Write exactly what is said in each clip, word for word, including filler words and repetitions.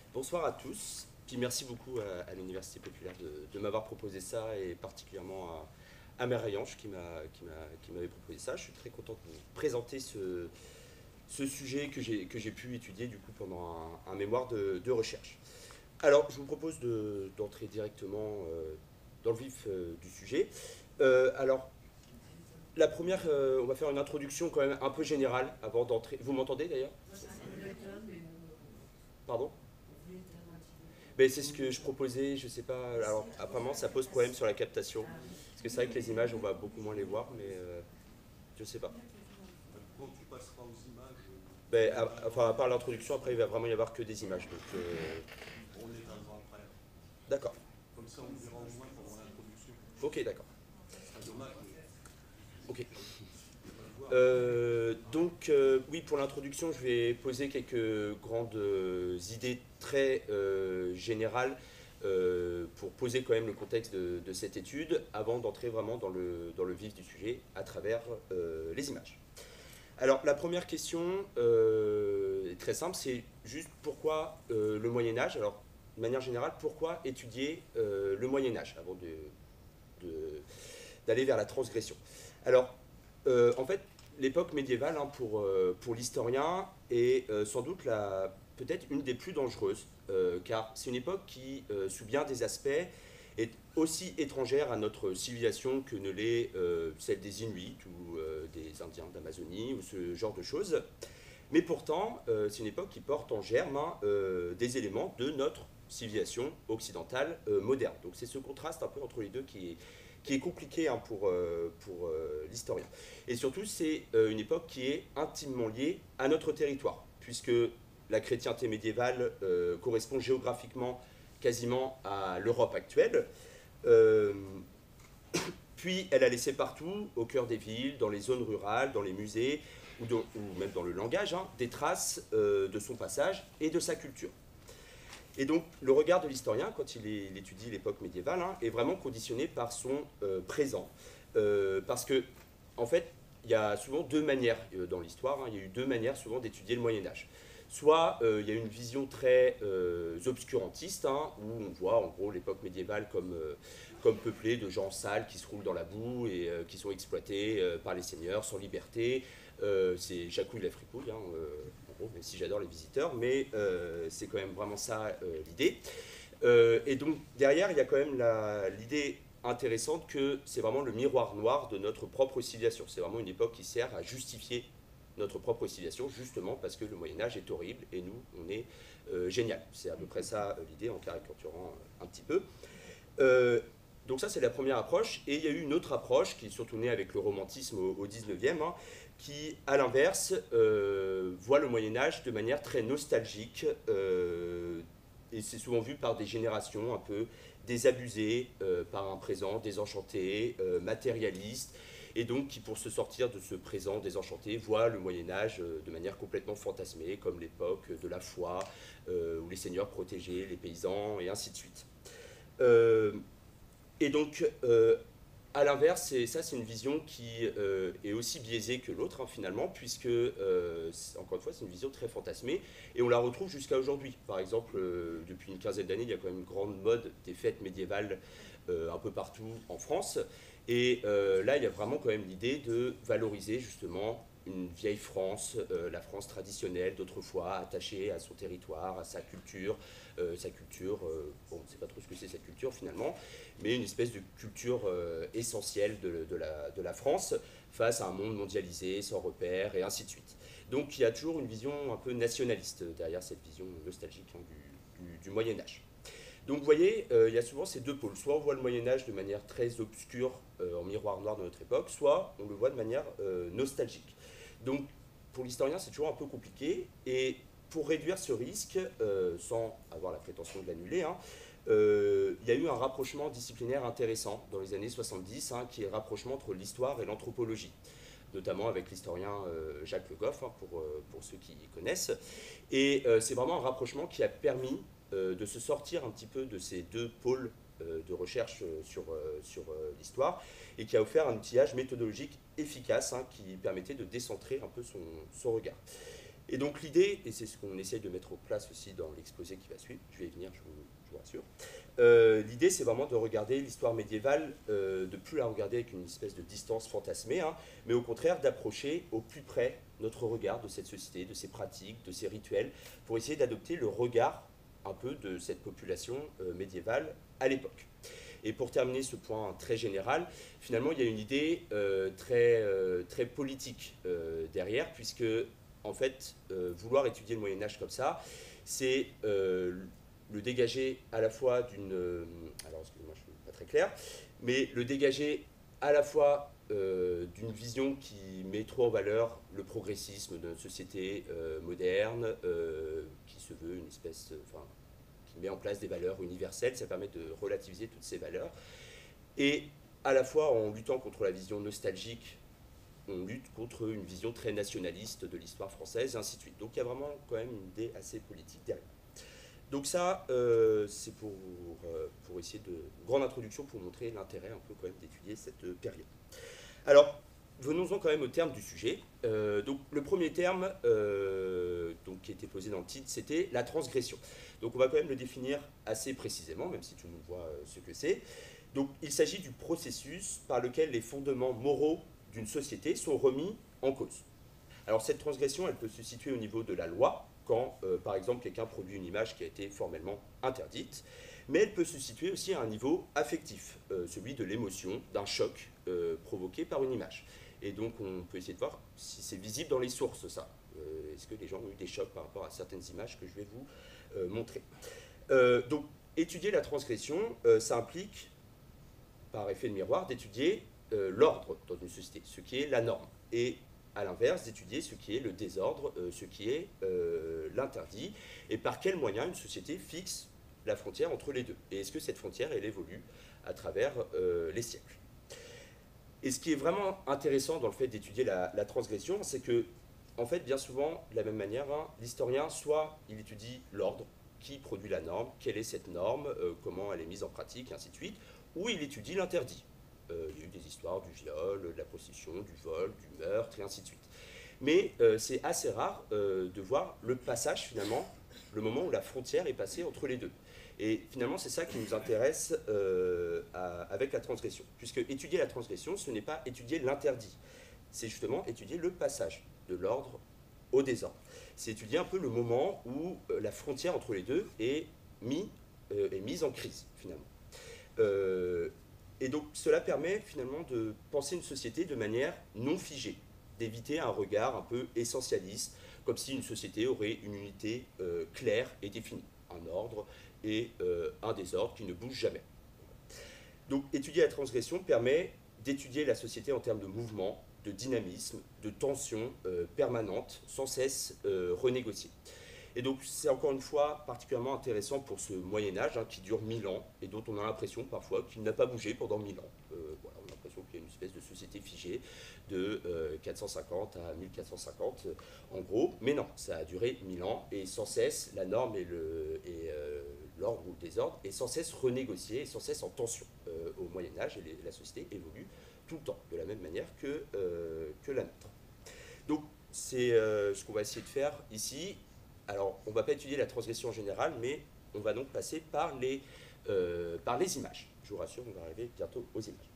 Bonsoir à tous, puis merci beaucoup à, à l'Université populaire de, de m'avoir proposé ça et particulièrement à, à Mère Rianche qui m'a- qui m'a- qui m'avait proposé ça. Je suis très content de vous présenter ce, ce sujet que j'ai que j'ai pu étudier du coup pendant un, un mémoire de, de recherche. Alors, je vous propose de- d'entrer directement euh, dans le vif euh, du sujet. Euh, alors, la première, euh, on va faire une introduction quand même un peu générale avant d'entrer. Vous m'entendez d'ailleurs? Pardon? Ben, c'est ce que je proposais, je sais pas. Alors, apparemment, ça pose problème sur la captation. Parce que c'est vrai que les images, on va beaucoup moins les voir, mais euh, je sais pas. Quand tu passeras aux images, Ben, on à, enfin, à éteindra, part l'introduction, après, il va vraiment y avoir que des images. Donc, euh, on éteindra après. d'accord. Comme ça, on verra au moins pendant l'introduction. Ok, d'accord. Ce serait dommage de Ok. ne pas le voir. Euh, donc, euh, oui, pour l'introduction, je vais poser quelques grandes euh, idées très euh, générales euh, pour poser quand même le contexte de, de cette étude avant d'entrer vraiment dans le, dans le vif du sujet à travers euh, les images. Alors, la première question euh, est très simple, c'est juste pourquoi euh, le Moyen Âge. Alors, de manière générale, pourquoi étudier euh, le Moyen Âge avant de, de- d'aller vers la transgression. Alors, euh, en fait, l'époque médiévale, hein, pour, euh, pour l'historien, est euh, sans doute la, peut-être une des plus dangereuses, euh, car c'est une époque qui, euh, sous bien des aspects, est aussi étrangère à notre civilisation que ne l'est euh, celle des Inuits ou euh, des Indiens d'Amazonie ou ce genre de choses. Mais pourtant, euh, c'est une époque qui porte en germe hein, euh, des éléments de notre civilisation occidentale euh, moderne. Donc c'est ce contraste un peu entre les deux qui est, qui est compliqué hein, pour, euh, pour euh, l'historien. Et surtout, c'est euh, une époque qui est intimement liée à notre territoire, puisque la chrétienté médiévale euh, correspond géographiquement quasiment à l'Europe actuelle. Euh, Puis elle a laissé partout, au cœur des villes, dans les zones rurales, dans les musées, ou, de- ou même dans le langage, hein, des traces euh, de son passage et de sa culture. Et donc le regard de l'historien, quand il, est- il étudie l'époque médiévale, hein, est vraiment conditionné par son euh, présent. Euh, parce que, en fait, il y a souvent deux manières euh, dans l'histoire, hein, il y a eu deux manières souvent d'étudier le Moyen Âge. Soit euh, il y a une vision très euh, obscurantiste, hein, où on voit en gros l'époque médiévale comme, euh, comme peuplée de gens sales qui se roulent dans la boue et euh, qui sont exploités euh, par les seigneurs sans liberté. Euh, c'est Jacouille la fripouille, hein, euh, en gros, même si j'adore les visiteurs, mais euh, c'est quand même vraiment ça euh, l'idée. Euh, et donc derrière, il y a quand même la- l'idée intéressante que c'est vraiment le miroir noir de notre propre civilisation. C'est vraiment une époque qui sert à justifier notre propre civilisation, justement parce que le Moyen Âge est horrible et nous, on est euh, génial. C'est à peu près ça euh, l'idée en caricaturant euh, un petit peu. Euh, donc ça, c'est la première approche. Et il y a eu une autre approche qui est surtout née avec le romantisme au, au dix-neuvième, hein, qui, à l'inverse, euh, voit le Moyen Âge de manière très nostalgique. Euh, et c'est souvent vu par des générations un peu désabusées euh, par un présent désenchanté, euh, matérialiste, et donc qui, pour se sortir de ce présent désenchanté, voit le Moyen Âge euh, de manière complètement fantasmée, comme l'époque de la foi, euh, où les seigneurs protégeaient les paysans, et ainsi de suite. Euh, et donc, euh, à l'inverse, et ça c'est une vision qui euh, est aussi biaisée que l'autre hein, finalement, puisque, euh, encore une fois, c'est une vision très fantasmée, et on la retrouve jusqu'à aujourd'hui. Par exemple, euh, depuis une quinzaine d'années, il y a quand même une grande mode des fêtes médiévales euh, un peu partout en France, et euh, là, il y a vraiment quand même l'idée de valoriser justement une vieille France, euh, la France traditionnelle d'autrefois, attachée à son territoire, à sa culture, euh, sa culture, euh, bon, on ne sait pas trop ce que c'est cette culture finalement, mais une espèce de culture euh, essentielle de, de, la, de la France face à un monde mondialisé, sans repères, et ainsi de suite. Donc il y a toujours une vision un peu nationaliste derrière cette vision nostalgique hein, du, du, du Moyen Âge. Donc vous voyez, euh, il y a souvent ces deux pôles. Soit on voit le Moyen Âge de manière très obscure, euh, en miroir noir de notre époque, soit on le voit de manière euh, nostalgique. Donc pour l'historien, c'est toujours un peu compliqué. Et pour réduire ce risque, euh, sans avoir la prétention de l'annuler, hein, euh, il y a eu un rapprochement disciplinaire intéressant dans les années soixante-dix, hein, qui est le rapprochement entre l'histoire et l'anthropologie, notamment avec l'historien euh, Jacques Le Goff, hein, pour, euh, pour ceux qui connaissent. Et euh, c'est vraiment un rapprochement qui a permis euh, de se sortir un petit peu de ces deux pôles euh, de recherche euh, sur, euh, sur euh, l'histoire et qui a offert un outillage méthodologique efficace hein, qui permettait de décentrer un peu son, son regard. Et donc l'idée, et c'est ce qu'on essaye de mettre en place aussi dans l'exposé qui va suivre, je vais y venir, je vous, je vous rassure, euh, l'idée c'est vraiment de regarder l'histoire médiévale, euh, de plus la regarder avec une espèce de distance fantasmée, hein, mais au contraire d'approcher au plus près notre regard de cette société, de ses pratiques, de ses rituels, pour essayer d'adopter le regard un peu de cette population euh, médiévale à l'époque. Et pour terminer ce point très général, finalement il y a une idée euh, très, euh, très politique euh, derrière, puisque en fait, euh, vouloir étudier le Moyen-Âge comme ça, c'est euh, le dégager à la fois d'une... Euh, alors, excusez-moi, je ne suis pas très clair, mais le dégager à la fois euh, d'une vision qui met trop en valeur le progressisme de notre société euh, moderne, euh, qui se veut une espèce... Enfin, qui met en place des valeurs universelles, ça permet de relativiser toutes ces valeurs, et à la fois en luttant contre la vision nostalgique, on lutte contre une vision très nationaliste de l'histoire française, et ainsi de suite. Donc il y a vraiment quand même une idée assez politique derrière. Donc ça, euh, c'est pour, euh, pour essayer de... Une grande introduction pour montrer l'intérêt un peu quand même d'étudier cette période. Alors, venons-en quand même au terme du sujet. Euh, donc le premier terme euh, donc, qui était posé dans le titre, c'était la transgression. Donc on va quand même le définir assez précisément, même si tout le monde voit euh, ce que c'est. Donc il s'agit du processus par lequel les fondements moraux d'une société sont remis en cause. Alors cette transgression, elle peut se situer au niveau de la loi, quand euh, par exemple quelqu'un produit une image qui a été formellement interdite, mais elle peut se situer aussi à un niveau affectif, euh, celui de l'émotion, d'un choc euh, provoqué par une image. Et donc on peut essayer de voir si c'est visible dans les sources, ça. Euh, Est-ce que les gens ont eu des chocs par rapport à certaines images que je vais vous euh, montrer. Euh, donc étudier la transgression, euh, ça implique, par effet de miroir, d'étudier Euh, l'ordre dans une société, ce qui est la norme, et à l'inverse d'étudier ce qui est le désordre, euh, ce qui est euh, l'interdit, et par quels moyens une société fixe la frontière entre les deux, et est-ce que cette frontière elle évolue à travers euh, les siècles. Et ce qui est vraiment intéressant dans le fait d'étudier la, la transgression, c'est que en fait bien souvent de la même manière, hein, l'historien soit il étudie l'ordre, qui produit la norme, quelle est cette norme, euh, comment elle est mise en pratique, et ainsi de suite, ou il étudie l'interdit. Euh, il y a eu des histoires du viol, de la prostitution, du vol, du meurtre, et ainsi de suite. Mais euh, c'est assez rare euh, de voir le passage, finalement, le moment où la frontière est passée entre les deux. Et finalement, c'est ça qui nous intéresse euh, à, avec la transgression. Puisque étudier la transgression, ce n'est pas étudier l'interdit. C'est justement étudier le passage de l'ordre au désordre. C'est étudier un peu le moment où euh, la frontière entre les deux est, mis, euh, est mise en crise, finalement. Euh, Et donc cela permet finalement de penser une société de manière non figée, d'éviter un regard un peu essentialiste, comme si une société aurait une unité euh, claire et définie, un ordre et euh, un désordre qui ne bouge jamais. Donc étudier la transgression permet d'étudier la société en termes de mouvement, de dynamisme, de tension euh, permanente, sans cesse euh, renégociée. Et donc c'est encore une fois particulièrement intéressant pour ce Moyen-Âge hein, qui dure mille ans et dont on a l'impression parfois qu'il n'a pas bougé pendant mille ans. Euh, voilà, on a l'impression qu'il y a une espèce de société figée de euh, quatre cent cinquante à mille quatre cent cinquante euh, en gros. Mais non, ça a duré mille ans et sans cesse la norme et le, et, euh, l'ordre ou le désordre est sans cesse renégocié et sans cesse en tension euh, au Moyen-Âge et les, la société évolue tout le temps de la même manière que, euh, que la nôtre. Donc c'est euh, ce qu'on va essayer de faire ici. Alors, on ne va pas étudier la transgression en général, mais on va donc passer par les, euh, par les images. Je vous rassure, on va arriver bientôt aux images.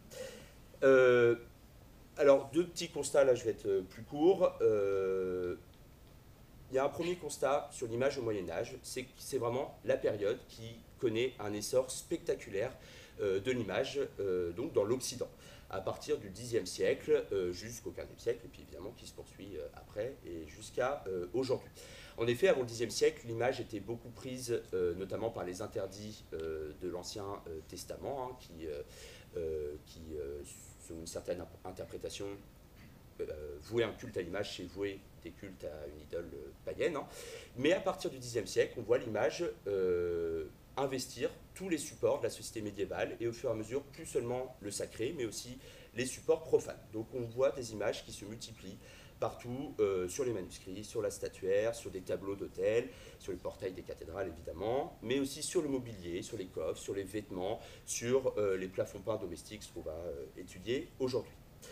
Euh, alors, deux petits constats, là je vais être plus court. Euh, il y a un premier constat sur l'image au Moyen-Âge, c'est que c'est vraiment la période qui connaît un essor spectaculaire euh, de l'image, euh, donc dans l'Occident, à partir du dixième siècle euh, jusqu'au quinzième siècle, et puis évidemment qui se poursuit euh, après et jusqu'à euh, aujourd'hui. En effet, avant le dixième siècle, l'image était beaucoup prise, euh, notamment par les interdits euh, de l'Ancien euh, Testament, hein, qui, euh, euh, qui euh, selon une certaine interprétation, euh, vouaient un culte à l'image, c'est vouer des cultes à une idole euh, païenne. Hein. Mais à partir du dixième siècle, on voit l'image euh, investir tous les supports de la société médiévale, et au fur et à mesure, plus seulement le sacré, mais aussi les supports profanes. Donc on voit des images qui se multiplient partout, euh, sur les manuscrits, sur la statuaire, sur des tableaux d'hôtels, sur les portails des cathédrales évidemment, mais aussi sur le mobilier, sur les coffres, sur les vêtements, sur euh, les plafonds peints domestiques, ce qu'on va euh, étudier aujourd'hui.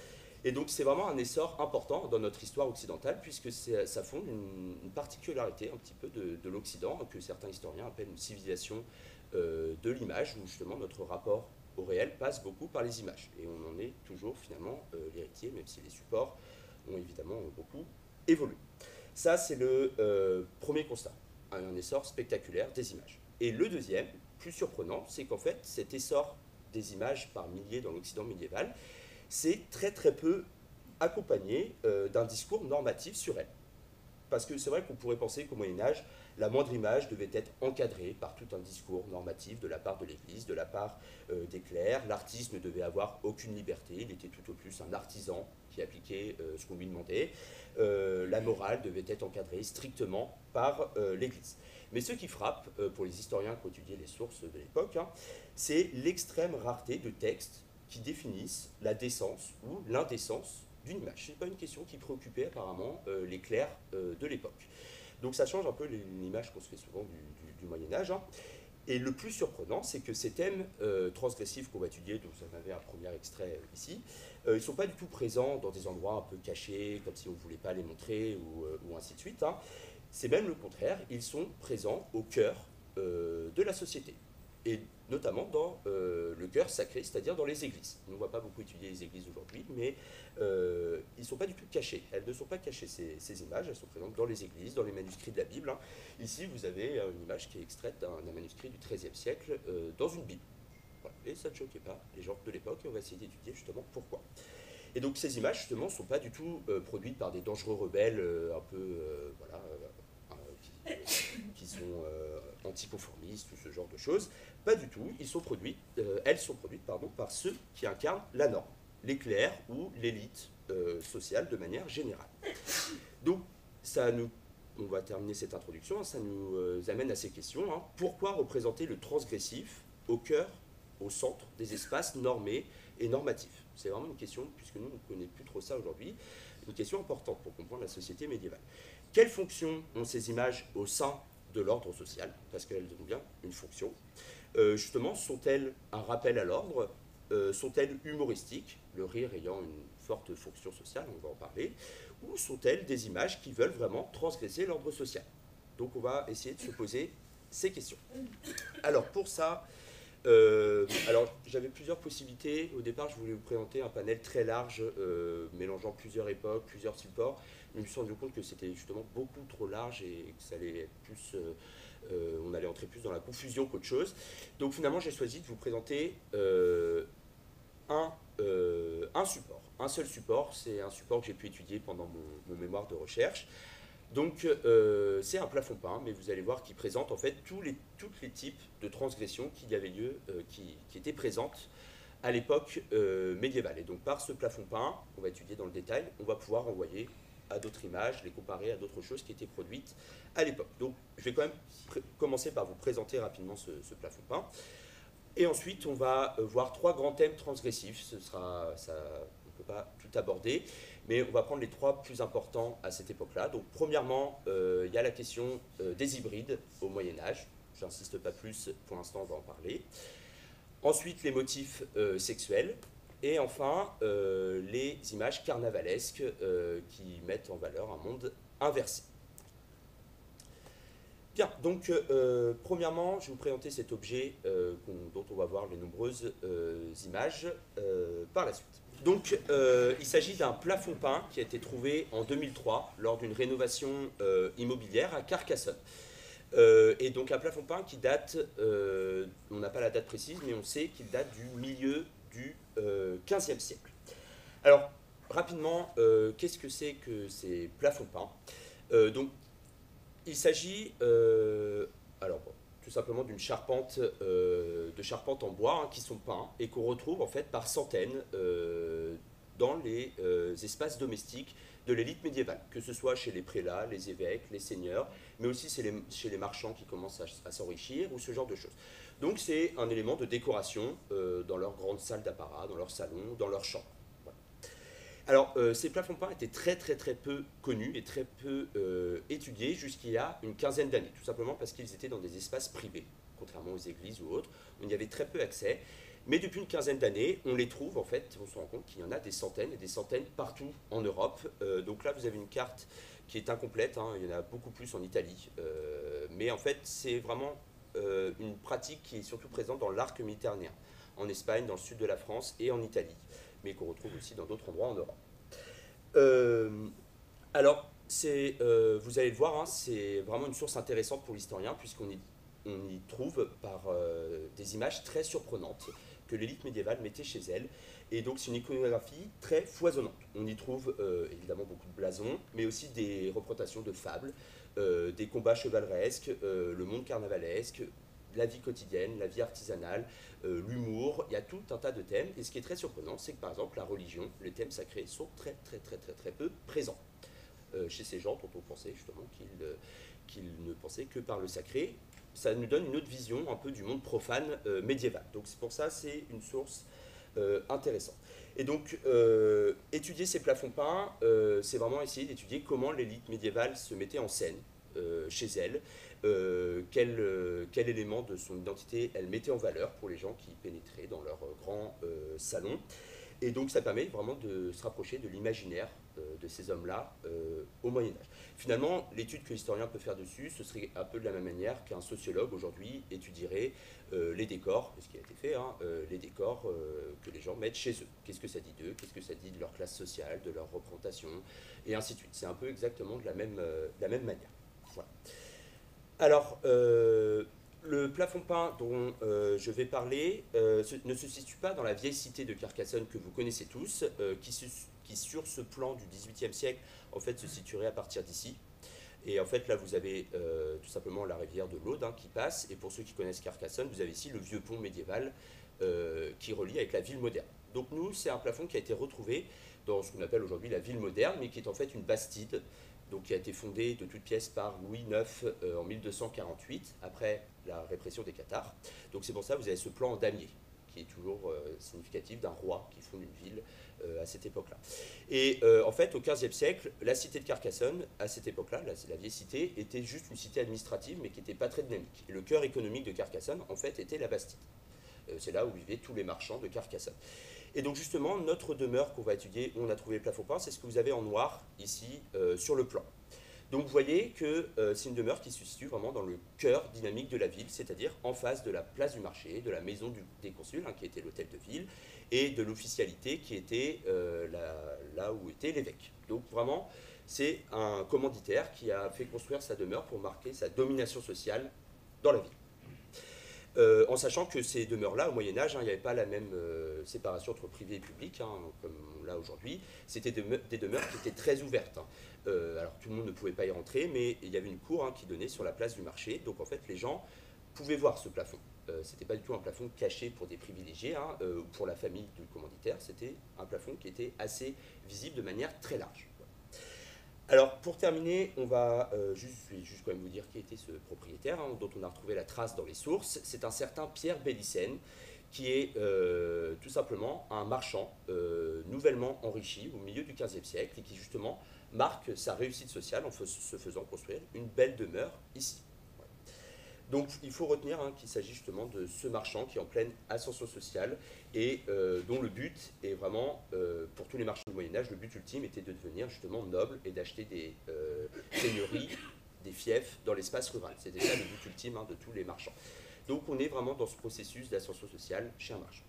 Et donc c'est vraiment un essor important dans notre histoire occidentale, puisque ça fonde une, une particularité un petit peu de, de l'Occident, que certains historiens appellent une civilisation euh, de l'image, où justement notre rapport au réel passe beaucoup par les images. Et on en est toujours finalement euh, l'héritier, même si les supports ont évidemment beaucoup évolué. Ça, c'est le euh, premier constat, un essor spectaculaire des images. Et le deuxième, plus surprenant, c'est qu'en fait, cet essor des images par milliers dans l'Occident médiéval, c'est très très peu accompagné euh, d'un discours normatif sur elle. Parce que c'est vrai qu'on pourrait penser qu'au Moyen-Âge, la moindre image devait être encadrée par tout un discours normatif de la part de l'Église, de la part euh, des clercs. L'artiste ne devait avoir aucune liberté, il était tout au plus un artisan qui appliquait euh, ce qu'on lui demandait. Euh, la morale devait être encadrée strictement par euh, l'Église. Mais ce qui frappe, euh, pour les historiens qui ont étudié les sources de l'époque, hein, c'est l'extrême rareté de textes qui définissent la décence ou l'indécence d'une image. Ce n'est pas une question qui préoccupait apparemment euh, les clercs euh, de l'époque. Donc ça change un peu l'image qu'on se fait souvent du, du, du Moyen-Âge. Hein. Et le plus surprenant, c'est que ces thèmes euh, transgressifs qu'on va étudier, dont vous en avez un premier extrait ici, euh, ils ne sont pas du tout présents dans des endroits un peu cachés, comme si on ne voulait pas les montrer, ou, euh, ou ainsi de suite. Hein. C'est même le contraire, ils sont présents au cœur euh, de la société. Et notamment dans euh, le cœur sacré, c'est-à-dire dans les églises. On ne va pas beaucoup étudier les églises aujourd'hui, mais euh, ils ne sont pas du tout cachés. Elles ne sont pas cachées, ces, ces images, elles sont présentes dans les églises, dans les manuscrits de la Bible. Hein. Ici, vous avez une image qui est extraite d'un manuscrit du treizième siècle euh, dans une Bible. Voilà. Et ça ne choquait pas les gens de l'époque, et on va essayer d'étudier justement pourquoi. Et donc ces images, justement, ne sont pas du tout euh, produites par des dangereux rebelles euh, un peu, euh, voilà, euh, qui, qui sont euh, anticonformistes ou ce genre de choses. Pas du tout. Ils sont produits, euh, elles sont produites pardon, par ceux qui incarnent la norme, les clercs ou l'élite euh, sociale de manière générale. Donc, ça nous, on va terminer cette introduction, ça nous euh, amène à ces questions. Hein. Pourquoi représenter le transgressif au cœur, au centre des espaces normés et normatifs? C'est vraiment une question, puisque nous, on ne connaît plus trop ça aujourd'hui, une question importante pour comprendre la société médiévale. Quelle fonction ont ces images au sein de l'ordre social? Parce qu'elles ont bien une fonction. Euh, justement, sont-elles un rappel à l'ordre? euh, Sont-elles humoristiques, le rire ayant une forte fonction sociale, on va en parler, ou sont-elles des images qui veulent vraiment transgresser l'ordre social? Donc on va essayer de se poser ces questions. Alors pour ça, euh, alors j'avais plusieurs possibilités. Au départ, je voulais vous présenter un panel très large, euh, mélangeant plusieurs époques, plusieurs supports. Mais je me suis rendu compte que c'était justement beaucoup trop large et que ça allait être plus... Euh, Euh, on allait entrer plus dans la confusion qu'autre chose. Donc finalement, j'ai choisi de vous présenter euh, un, euh, un support. Un seul support, c'est un support que j'ai pu étudier pendant mon, mon mémoire de recherche. Donc euh, c'est un plafond peint, mais vous allez voir qu'il présente en fait tous les, tous les types de transgressions qui y avaient lieu, euh, qui, qui étaient présentes à l'époque euh, médiévale. Et donc par ce plafond peint, on va étudier dans le détail, on va pouvoir envoyer à d'autres images, les comparer à d'autres choses qui étaient produites à l'époque. Donc je vais quand même commencer par vous présenter rapidement ce, ce plafond peint. Et ensuite, on va voir trois grands thèmes transgressifs. Ce sera, ça, on ne peut pas tout aborder, mais on va prendre les trois plus importants à cette époque-là. Donc premièrement, euh, il y a la question euh, des hybrides au Moyen-Âge. Je n'insiste pas plus, pour l'instant on va en parler. Ensuite, les motifs euh, sexuels. Et enfin, euh, les images carnavalesques euh, qui mettent en valeur un monde inversé. Bien, donc euh, premièrement, je vais vous présenter cet objet euh, dont on va voir les nombreuses euh, images euh, par la suite. Donc, euh, il s'agit d'un plafond peint qui a été trouvé en deux mille trois lors d'une rénovation euh, immobilière à Carcassonne. Euh, et donc un plafond peint qui date, euh, on n'a pas la date précise, mais on sait qu'il date du milieu du euh, quinzième siècle. Alors, rapidement, euh, qu'est-ce que c'est que ces plafonds peints? euh, Donc, il s'agit, euh, alors bon, tout simplement d'une charpente, euh, de charpentes en bois hein, qui sont peints et qu'on retrouve en fait par centaines euh, dans les euh, espaces domestiques de l'élite médiévale, que ce soit chez les prélats, les évêques, les seigneurs, mais aussi chez les, chez les marchands qui commencent à, à s'enrichir ou ce genre de choses. Donc c'est un élément de décoration euh, dans leur grande salle d'apparat, dans leur salon, dans leur chambre. Voilà. Alors, euh, ces plafonds peints étaient très très très peu connus et très peu euh, étudiés jusqu'il y a une quinzaine d'années, tout simplement parce qu'ils étaient dans des espaces privés, contrairement aux églises ou autres, on y avait très peu accès. Mais depuis une quinzaine d'années, on les trouve, en fait, on se rend compte qu'il y en a des centaines et des centaines partout en Europe. Euh, donc là, vous avez une carte qui est incomplète, hein, il y en a beaucoup plus en Italie. Euh, mais en fait, c'est vraiment euh, une pratique qui est surtout présente dans l'arc méditerranéen, en Espagne, dans le sud de la France et en Italie, mais qu'on retrouve aussi dans d'autres endroits en Europe. Euh, alors, c'est, euh, vous allez le voir, hein, c'est vraiment une source intéressante pour l'historien, puisqu'on y, on y trouve par euh, des images très surprenantes que l'élite médiévale mettait chez elle. Et donc, c'est une iconographie très foisonnante. On y trouve euh, évidemment beaucoup de blasons, mais aussi des représentations de fables, euh, des combats chevaleresques, euh, le monde carnavalesque, la vie quotidienne, la vie artisanale, euh, l'humour, il y a tout un tas de thèmes. Et ce qui est très surprenant, c'est que par exemple, la religion, les thèmes sacrés sont très très très très très peu présents euh, chez ces gens dont on pensait justement qu'ils euh, qu'ils ne pensaient que par le sacré. Ça nous donne une autre vision un peu du monde profane euh, médiéval. Donc c'est pour ça c'est une source euh, intéressante. Et donc euh, étudier ces plafonds peints, euh, c'est vraiment essayer d'étudier comment l'élite médiévale se mettait en scène euh, chez elle, euh, quel, euh, quel élément de son identité elle mettait en valeur pour les gens qui pénétraient dans leur euh, grand euh, salon. Et donc ça permet vraiment de se rapprocher de l'imaginaire euh, de ces hommes-là euh, au Moyen-Âge. Finalement, l'étude que l'historien peut faire dessus, ce serait un peu de la même manière qu'un sociologue aujourd'hui étudierait euh, les décors, ce qui a été fait, hein, euh, les décors euh, que les gens mettent chez eux. Qu'est-ce que ça dit d'eux, qu'est-ce que ça dit de leur classe sociale, de leur représentation, et ainsi de suite. C'est un peu exactement de la même, euh, de la même manière. Voilà. Alors, euh, le plafond peint dont euh, je vais parler euh, ce, ne se situe pas dans la vieille cité de Carcassonne que vous connaissez tous, euh, qui, su, qui sur ce plan du dix-huitième siècle, en fait, se situerait à partir d'ici. Et en fait, là, vous avez euh, tout simplement la rivière de l'Aude hein, qui passe. Et pour ceux qui connaissent Carcassonne, vous avez ici le vieux pont médiéval euh, qui relie avec la ville moderne. Donc nous, c'est un plafond qui a été retrouvé dans ce qu'on appelle aujourd'hui la ville moderne, mais qui est en fait une bastide, donc qui a été fondée de toutes pièces par Louis neuf euh, en mille deux cent quarante-huit, après la répression des Cathares. Donc c'est pour ça que vous avez ce plan en damier, qui est toujours euh, significatif d'un roi qui fonde une ville euh, à cette époque-là. Et euh, en fait, au quinzième siècle, la cité de Carcassonne, à cette époque-là, la, la vieille cité, était juste une cité administrative, mais qui n'était pas très dynamique. Et le cœur économique de Carcassonne, en fait, était la Bastide. Euh, c'est là où vivaient tous les marchands de Carcassonne. Et donc justement, notre demeure qu'on va étudier, où on a trouvé les plafonds peints, c'est ce que vous avez en noir ici euh, sur le plan. Donc vous voyez que euh, c'est une demeure qui se situe vraiment dans le cœur dynamique de la ville, c'est-à-dire en face de la place du marché, de la maison du, des consuls, hein, qui était l'hôtel de ville, et de l'officialité qui était euh, la, là où était l'évêque. Donc vraiment, c'est un commanditaire qui a fait construire sa demeure pour marquer sa domination sociale dans la ville. Euh, en sachant que ces demeures-là, au Moyen-Âge, hein, il n'y avait pas la même euh, séparation entre privé et public, hein, comme là aujourd'hui. C'était de, des demeures qui étaient très ouvertes. Hein. Euh, alors tout le monde ne pouvait pas y rentrer, mais il y avait une cour hein, qui donnait sur la place du marché. Donc en fait, les gens pouvaient voir ce plafond. Euh, c'était pas du tout un plafond caché pour des privilégiés, hein, euh, ou pour la famille du commanditaire. C'était un plafond qui était assez visible de manière très large. Alors, pour terminer, on va euh, juste, je vais juste quand même vous dire qui était ce propriétaire, hein, dont on a retrouvé la trace dans les sources. C'est un certain Pierre Bélissen, qui est euh, tout simplement un marchand euh, nouvellement enrichi au milieu du quinzième siècle et qui justement marque sa réussite sociale en fais, se faisant construire une belle demeure ici. Donc il faut retenir hein, qu'il s'agit justement de ce marchand qui est en pleine ascension sociale et euh, dont le but est vraiment, euh, pour tous les marchands du Moyen-Âge, le but ultime était de devenir justement noble et d'acheter des euh, seigneuries, des fiefs dans l'espace rural. C'était ça le but ultime hein, de tous les marchands. Donc on est vraiment dans ce processus d'ascension sociale chez un marchand.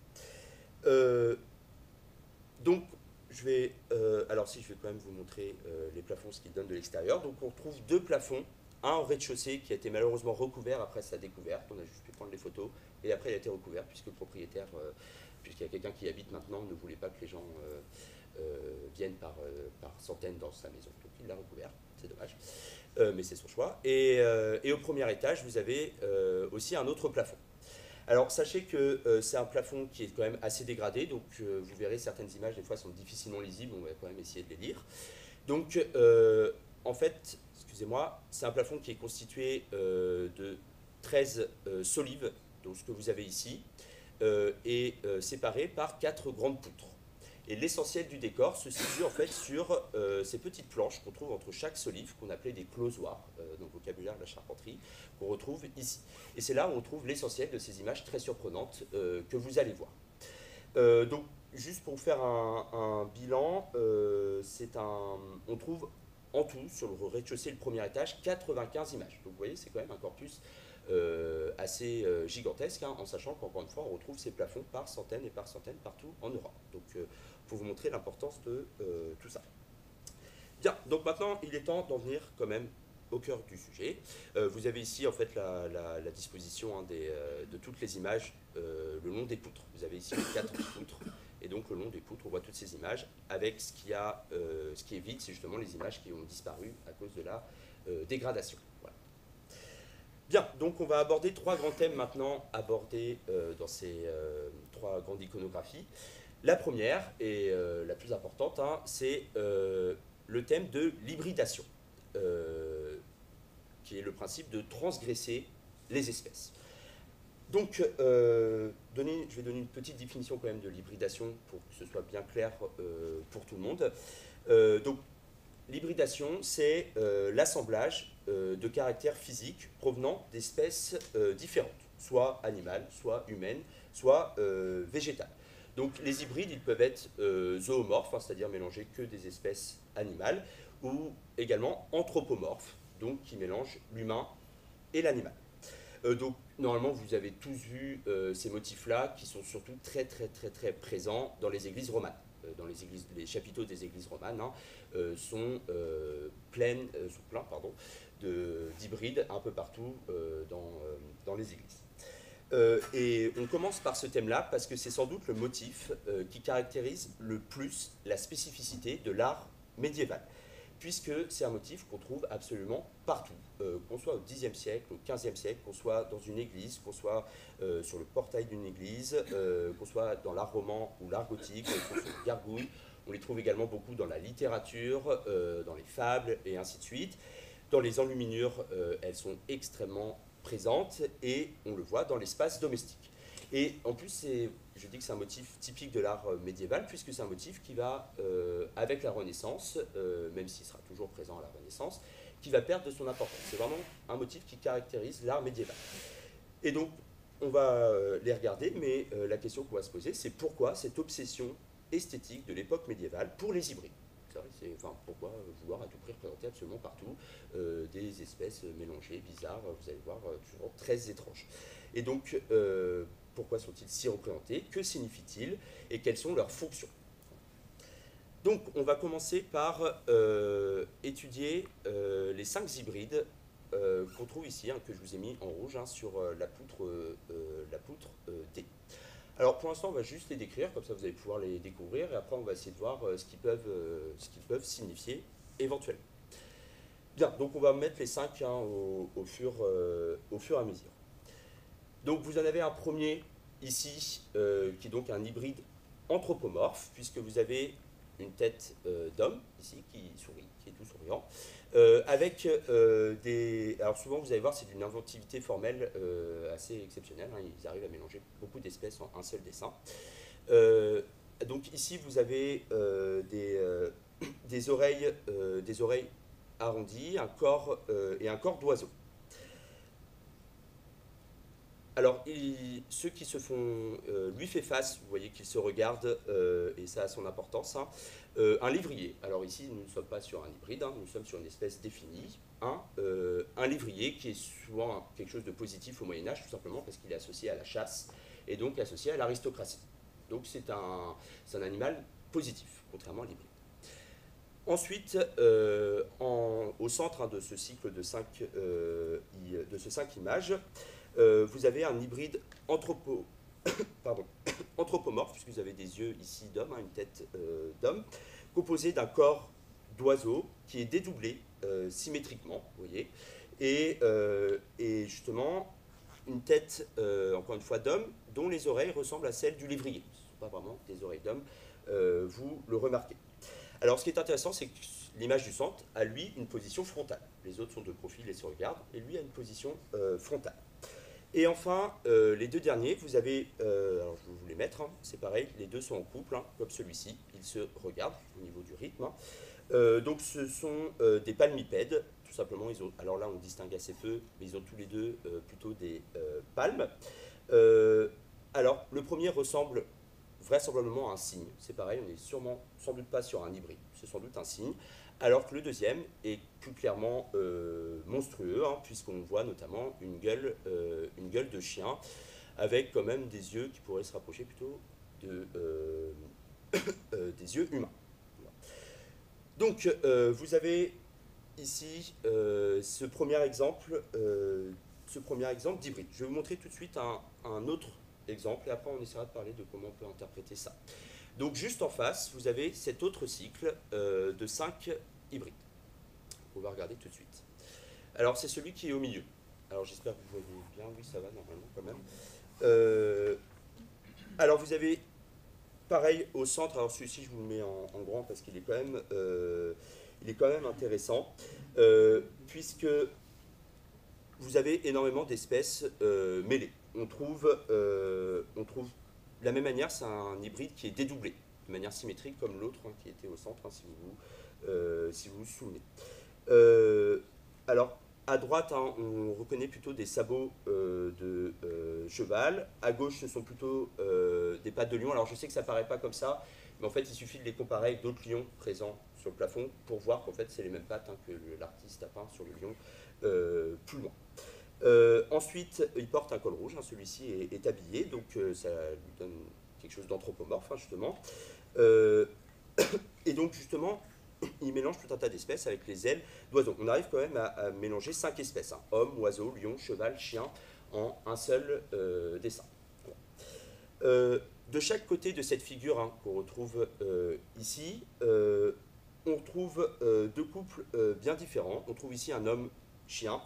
Euh, donc je vais, euh, alors si je vais quand même vous montrer euh, les plafonds, ce qu'ils donnent de l'extérieur. Donc on retrouve deux plafonds. Un au rez-de-chaussée qui a été malheureusement recouvert après sa découverte, on a juste pu prendre les photos, et après il a été recouvert puisque le propriétaire, euh, puisqu'il y a quelqu'un qui y habite maintenant, ne voulait pas que les gens euh, euh, viennent par, euh, par centaines dans sa maison. Donc il l'a recouvert, c'est dommage, euh, mais c'est son choix. Et, euh, et au premier étage, vous avez euh, aussi un autre plafond. Alors sachez que euh, c'est un plafond qui est quand même assez dégradé, donc euh, vous verrez certaines images des fois sont difficilement lisibles, on va quand même essayer de les lire. Donc euh, en fait, excusez-moi, c'est un plafond qui est constitué euh, de treize euh, solives, donc ce que vous avez ici, euh, et euh, séparé par quatre grandes poutres. Et l'essentiel du décor se situe en fait sur euh, ces petites planches qu'on trouve entre chaque solive, qu'on appelait des closoirs, euh, dans le vocabulaire de la charpenterie, qu'on retrouve ici. Et c'est là où on trouve l'essentiel de ces images très surprenantes euh, que vous allez voir. Euh, donc, juste pour faire un, un bilan, euh, c'est un, on trouve en tout, sur le rez-de-chaussée, le premier étage, quatre-vingt-quinze images. Donc vous voyez, c'est quand même un corpus euh, assez euh, gigantesque, hein, en sachant qu'encore une fois, on retrouve ces plafonds par centaines et par centaines partout en Europe. Donc euh, pour vous montrer l'importance de euh, tout ça. Bien, donc maintenant, il est temps d'en venir quand même au cœur du sujet. Euh, vous avez ici en fait la, la, la disposition hein, des, euh, de toutes les images euh, le long des poutres. Vous avez ici les quatre poutres. Et donc le long des poutres, on voit toutes ces images, avec ce, qui a, euh, ce qui est vide, c'est justement les images qui ont disparu à cause de la euh, dégradation. Voilà. Bien, donc on va aborder trois grands thèmes maintenant abordés euh, dans ces euh, trois grandes iconographies. La première, et euh, la plus importante, hein, c'est euh, le thème de l'hybridation, euh, qui est le principe de transgresser les espèces. Donc, euh, donner, je vais donner une petite définition quand même de l'hybridation pour que ce soit bien clair euh, pour tout le monde. Euh, donc, l'hybridation, c'est euh, l'assemblage euh, de caractères physiques provenant d'espèces euh, différentes, soit animales, soit humaines, soit euh, végétales. Donc, les hybrides, ils peuvent être euh, zoomorphes, hein, c'est-à-dire mélanger que des espèces animales, ou également anthropomorphes, donc qui mélangent l'humain et l'animal. Euh, donc, normalement, vous avez tous vu euh, ces motifs-là qui sont surtout très, très, très, très présents dans les églises romanes. Euh, dans les, églises, les chapiteaux des églises romanes hein, euh, sont, euh, pleines, euh, sont pleins pardon, d'hybrides un peu partout euh, dans, euh, dans les églises. Euh, et on commence par ce thème-là parce que c'est sans doute le motif euh, qui caractérise le plus la spécificité de l'art médiéval, puisque c'est un motif qu'on trouve absolument partout, euh, qu'on soit au dixième siècle, au quinzième siècle, qu'on soit dans une église, qu'on soit euh, sur le portail d'une église, euh, qu'on soit dans l'art roman ou l'art gothique, qu'on soit sur les gargouilles. On les trouve également beaucoup dans la littérature, euh, dans les fables et ainsi de suite. Dans les enluminures, euh, elles sont extrêmement présentes et on le voit dans l'espace domestique. Et en plus, je dis que c'est un motif typique de l'art médiéval, puisque c'est un motif qui va, euh, avec la Renaissance, euh, même s'il sera toujours présent à la Renaissance, qui va perdre de son importance. C'est vraiment un motif qui caractérise l'art médiéval. Et donc, on va euh, les regarder, mais euh, la question qu'on va se poser, c'est pourquoi cette obsession esthétique de l'époque médiévale pour les hybrides. C'est, enfin, pourquoi vouloir à tout prix représenter absolument partout euh, des espèces mélangées, bizarres, vous allez voir, euh, toujours très étranges. Et donc, euh, pourquoi sont-ils si représentés? Que signifient-ils? Et quelles sont leurs fonctions? Donc, on va commencer par euh, étudier euh, les cinq hybrides euh, qu'on trouve ici, hein, que je vous ai mis en rouge hein, sur euh, la poutre, euh, la poutre euh, D. Alors pour l'instant, on va juste les décrire, comme ça vous allez pouvoir les découvrir, et après on va essayer de voir euh, ce qu'ils peuvent, euh, ce qu'ils peuvent signifier éventuellement. Bien, donc on va mettre les cinq hein, au, au, fur, euh, au fur et à mesure. Donc vous en avez un premier ici, euh, qui est donc un hybride anthropomorphe, puisque vous avez une tête euh, d'homme, ici, qui sourit, qui est tout souriant, euh, avec euh, des... Alors souvent, vous allez voir, c'est d'une inventivité formelle euh, assez exceptionnelle, hein, ils arrivent à mélanger beaucoup d'espèces en un seul dessin. Euh, donc ici, vous avez euh, des, euh, des, oreilles, euh, des oreilles arrondies, un corps euh, et un corps d'oiseau. Alors, il, ceux qui se font, euh, lui fait face, vous voyez qu'il se regarde, euh, et ça a son importance. Hein. Euh, un lévrier. Alors ici, nous ne sommes pas sur un hybride, hein, nous sommes sur une espèce définie. Hein, euh, un lévrier qui est souvent quelque chose de positif au Moyen-Âge, tout simplement parce qu'il est associé à la chasse, et donc associé à l'aristocratie. Donc c'est un, c'est un animal positif, contrairement à l'hybride. Ensuite, euh, en, au centre hein, de ce cycle de cinq, euh, de ces cinq images, Euh, vous avez un hybride anthropo, pardon, anthropomorphe, puisque vous avez des yeux ici d'homme, hein, une tête euh, d'homme, composé d'un corps d'oiseau qui est dédoublé euh, symétriquement, vous voyez, et, euh, et justement une tête, euh, encore une fois, d'homme, dont les oreilles ressemblent à celles du lévrier. Ce ne sont pas vraiment des oreilles d'homme, euh, vous le remarquez. Alors, ce qui est intéressant, c'est que l'image du centre a, lui, une position frontale. Les autres sont de profil et se regardent, et lui a une position euh, frontale. Et enfin, euh, les deux derniers, vous avez, euh, alors je vais vous les mettre, hein, c'est pareil, les deux sont en couple, hein, comme celui-ci, ils se regardent au niveau du rythme. Hein. Euh, donc ce sont euh, des palmipèdes, tout simplement, ils ont, alors là on distingue assez peu, mais ils ont tous les deux euh, plutôt des euh, palmes. Euh, alors le premier ressemble vraisemblablement à un cygne, c'est pareil, on n'est sûrement, sans doute pas sur un hybride, c'est sans doute un cygne, alors que le deuxième est plus clairement euh, monstrueux, hein, puisqu'on voit notamment une gueule, euh, une gueule de chien, avec quand même des yeux qui pourraient se rapprocher plutôt de, euh, euh, des yeux humains. Donc, euh, vous avez ici euh, ce premier exemple, euh, ce premier exemple d'hybride. Je vais vous montrer tout de suite un, un autre exemple, et après on essaiera de parler de comment on peut interpréter ça. Donc, juste en face, vous avez cet autre cycle euh, de cinq hybrides. On va regarder tout de suite. Alors, c'est celui qui est au milieu. Alors, j'espère que vous voyez bien. Oui, ça va normalement quand même. Euh, alors, vous avez pareil au centre. Alors, celui-ci, je vous le mets en, en grand parce qu'il est quand même, euh, il est quand même intéressant, euh, puisque vous avez énormément d'espèces euh, mêlées. On trouve, euh, on trouve de la même manière, c'est un hybride qui est dédoublé de manière symétrique comme l'autre hein, qui était au centre, hein, si vous vous, euh, si vous, vous souvenez. Euh, alors, à droite, hein, on reconnaît plutôt des sabots euh, de euh, cheval. À gauche, ce sont plutôt euh, des pattes de lion. Alors, je sais que ça ne paraît pas comme ça, mais en fait, il suffit de les comparer avec d'autres lions présents sur le plafond pour voir qu'en fait, c'est les mêmes pattes hein, que l'artiste a peint sur le lion euh, plus loin. Euh, ensuite, il porte un col rouge, hein, celui-ci est, est habillé, donc euh, ça lui donne quelque chose d'anthropomorphe, hein, justement. Euh, et donc, justement, il mélange tout un tas d'espèces avec les ailes d'oiseaux. On arrive quand même à, à mélanger cinq espèces, hein, homme, oiseau, lion, cheval, chien, en un seul euh, dessin. Voilà. Euh, de chaque côté de cette figure hein, qu'on retrouve euh, ici, euh, on trouve euh, deux couples euh, bien différents. On trouve ici un homme-chien,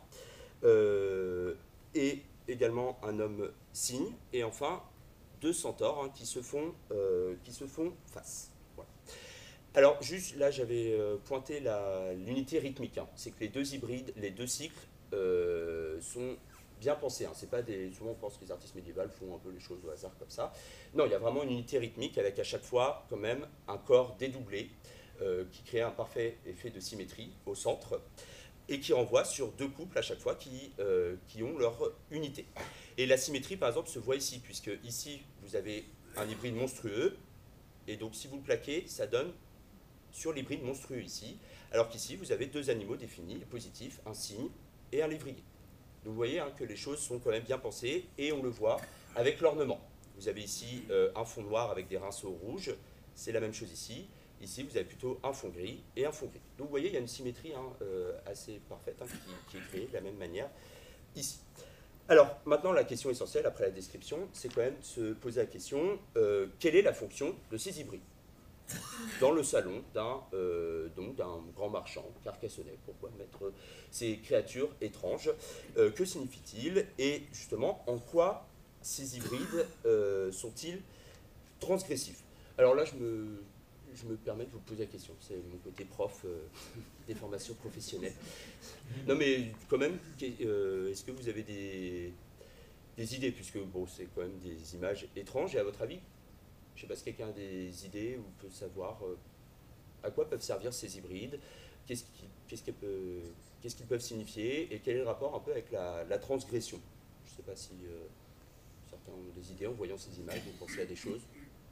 Euh, et également un homme cygne, et enfin deux centaures hein, qui, se font, euh, qui se font face. Voilà. Alors juste là j'avais euh, pointé l'unité rythmique, hein. C'est que les deux hybrides, les deux cycles euh, sont bien pensés. Hein. C'est pas des, souvent on pense que les artistes médiévaux font un peu les choses au hasard comme ça. Non, il y a vraiment une unité rythmique avec à chaque fois quand même un corps dédoublé euh, qui crée un parfait effet de symétrie au centre, et qui renvoie sur deux couples à chaque fois qui, euh, qui ont leur unité. Et la symétrie, par exemple, se voit ici, puisque ici, vous avez un hybride monstrueux, et donc si vous le plaquez, ça donne sur l'hybride monstrueux ici, alors qu'ici, vous avez deux animaux définis, positifs, un cygne et un lévrier. Donc vous voyez hein, que les choses sont quand même bien pensées, et on le voit avec l'ornement. Vous avez ici euh, un fond noir avec des rinceaux rouges, c'est la même chose ici. Ici, vous avez plutôt un fond gris et un fond gris. Donc, vous voyez, il y a une symétrie hein, euh, assez parfaite hein, qui, qui est créée de la même manière ici. Alors, maintenant, la question essentielle, après la description, c'est quand même de se poser la question, euh, quelle est la fonction de ces hybrides dans le salon d'un euh, grand marchand carcassonnais? Pourquoi mettre ces créatures étranges? euh, Que signifie-t-il? Et justement, en quoi ces hybrides euh, sont-ils transgressifs? Alors là, je me... je me permets de vous poser la question, c'est mon côté prof euh, des formations professionnelles. Non mais quand même, euh, est-ce que vous avez des, des idées, puisque bon, c'est quand même des images étranges, et à votre avis, je ne sais pas si quelqu'un a des idées ou peut savoir euh, à quoi peuvent servir ces hybrides, qu'est-ce qu'ils qu'est-ce qu'ils peut, qu'est-ce qu'ils peuvent signifier, et quel est le rapport un peu avec la, la transgression. Je ne sais pas si euh, certains ont des idées en voyant ces images, vous pensez à des choses.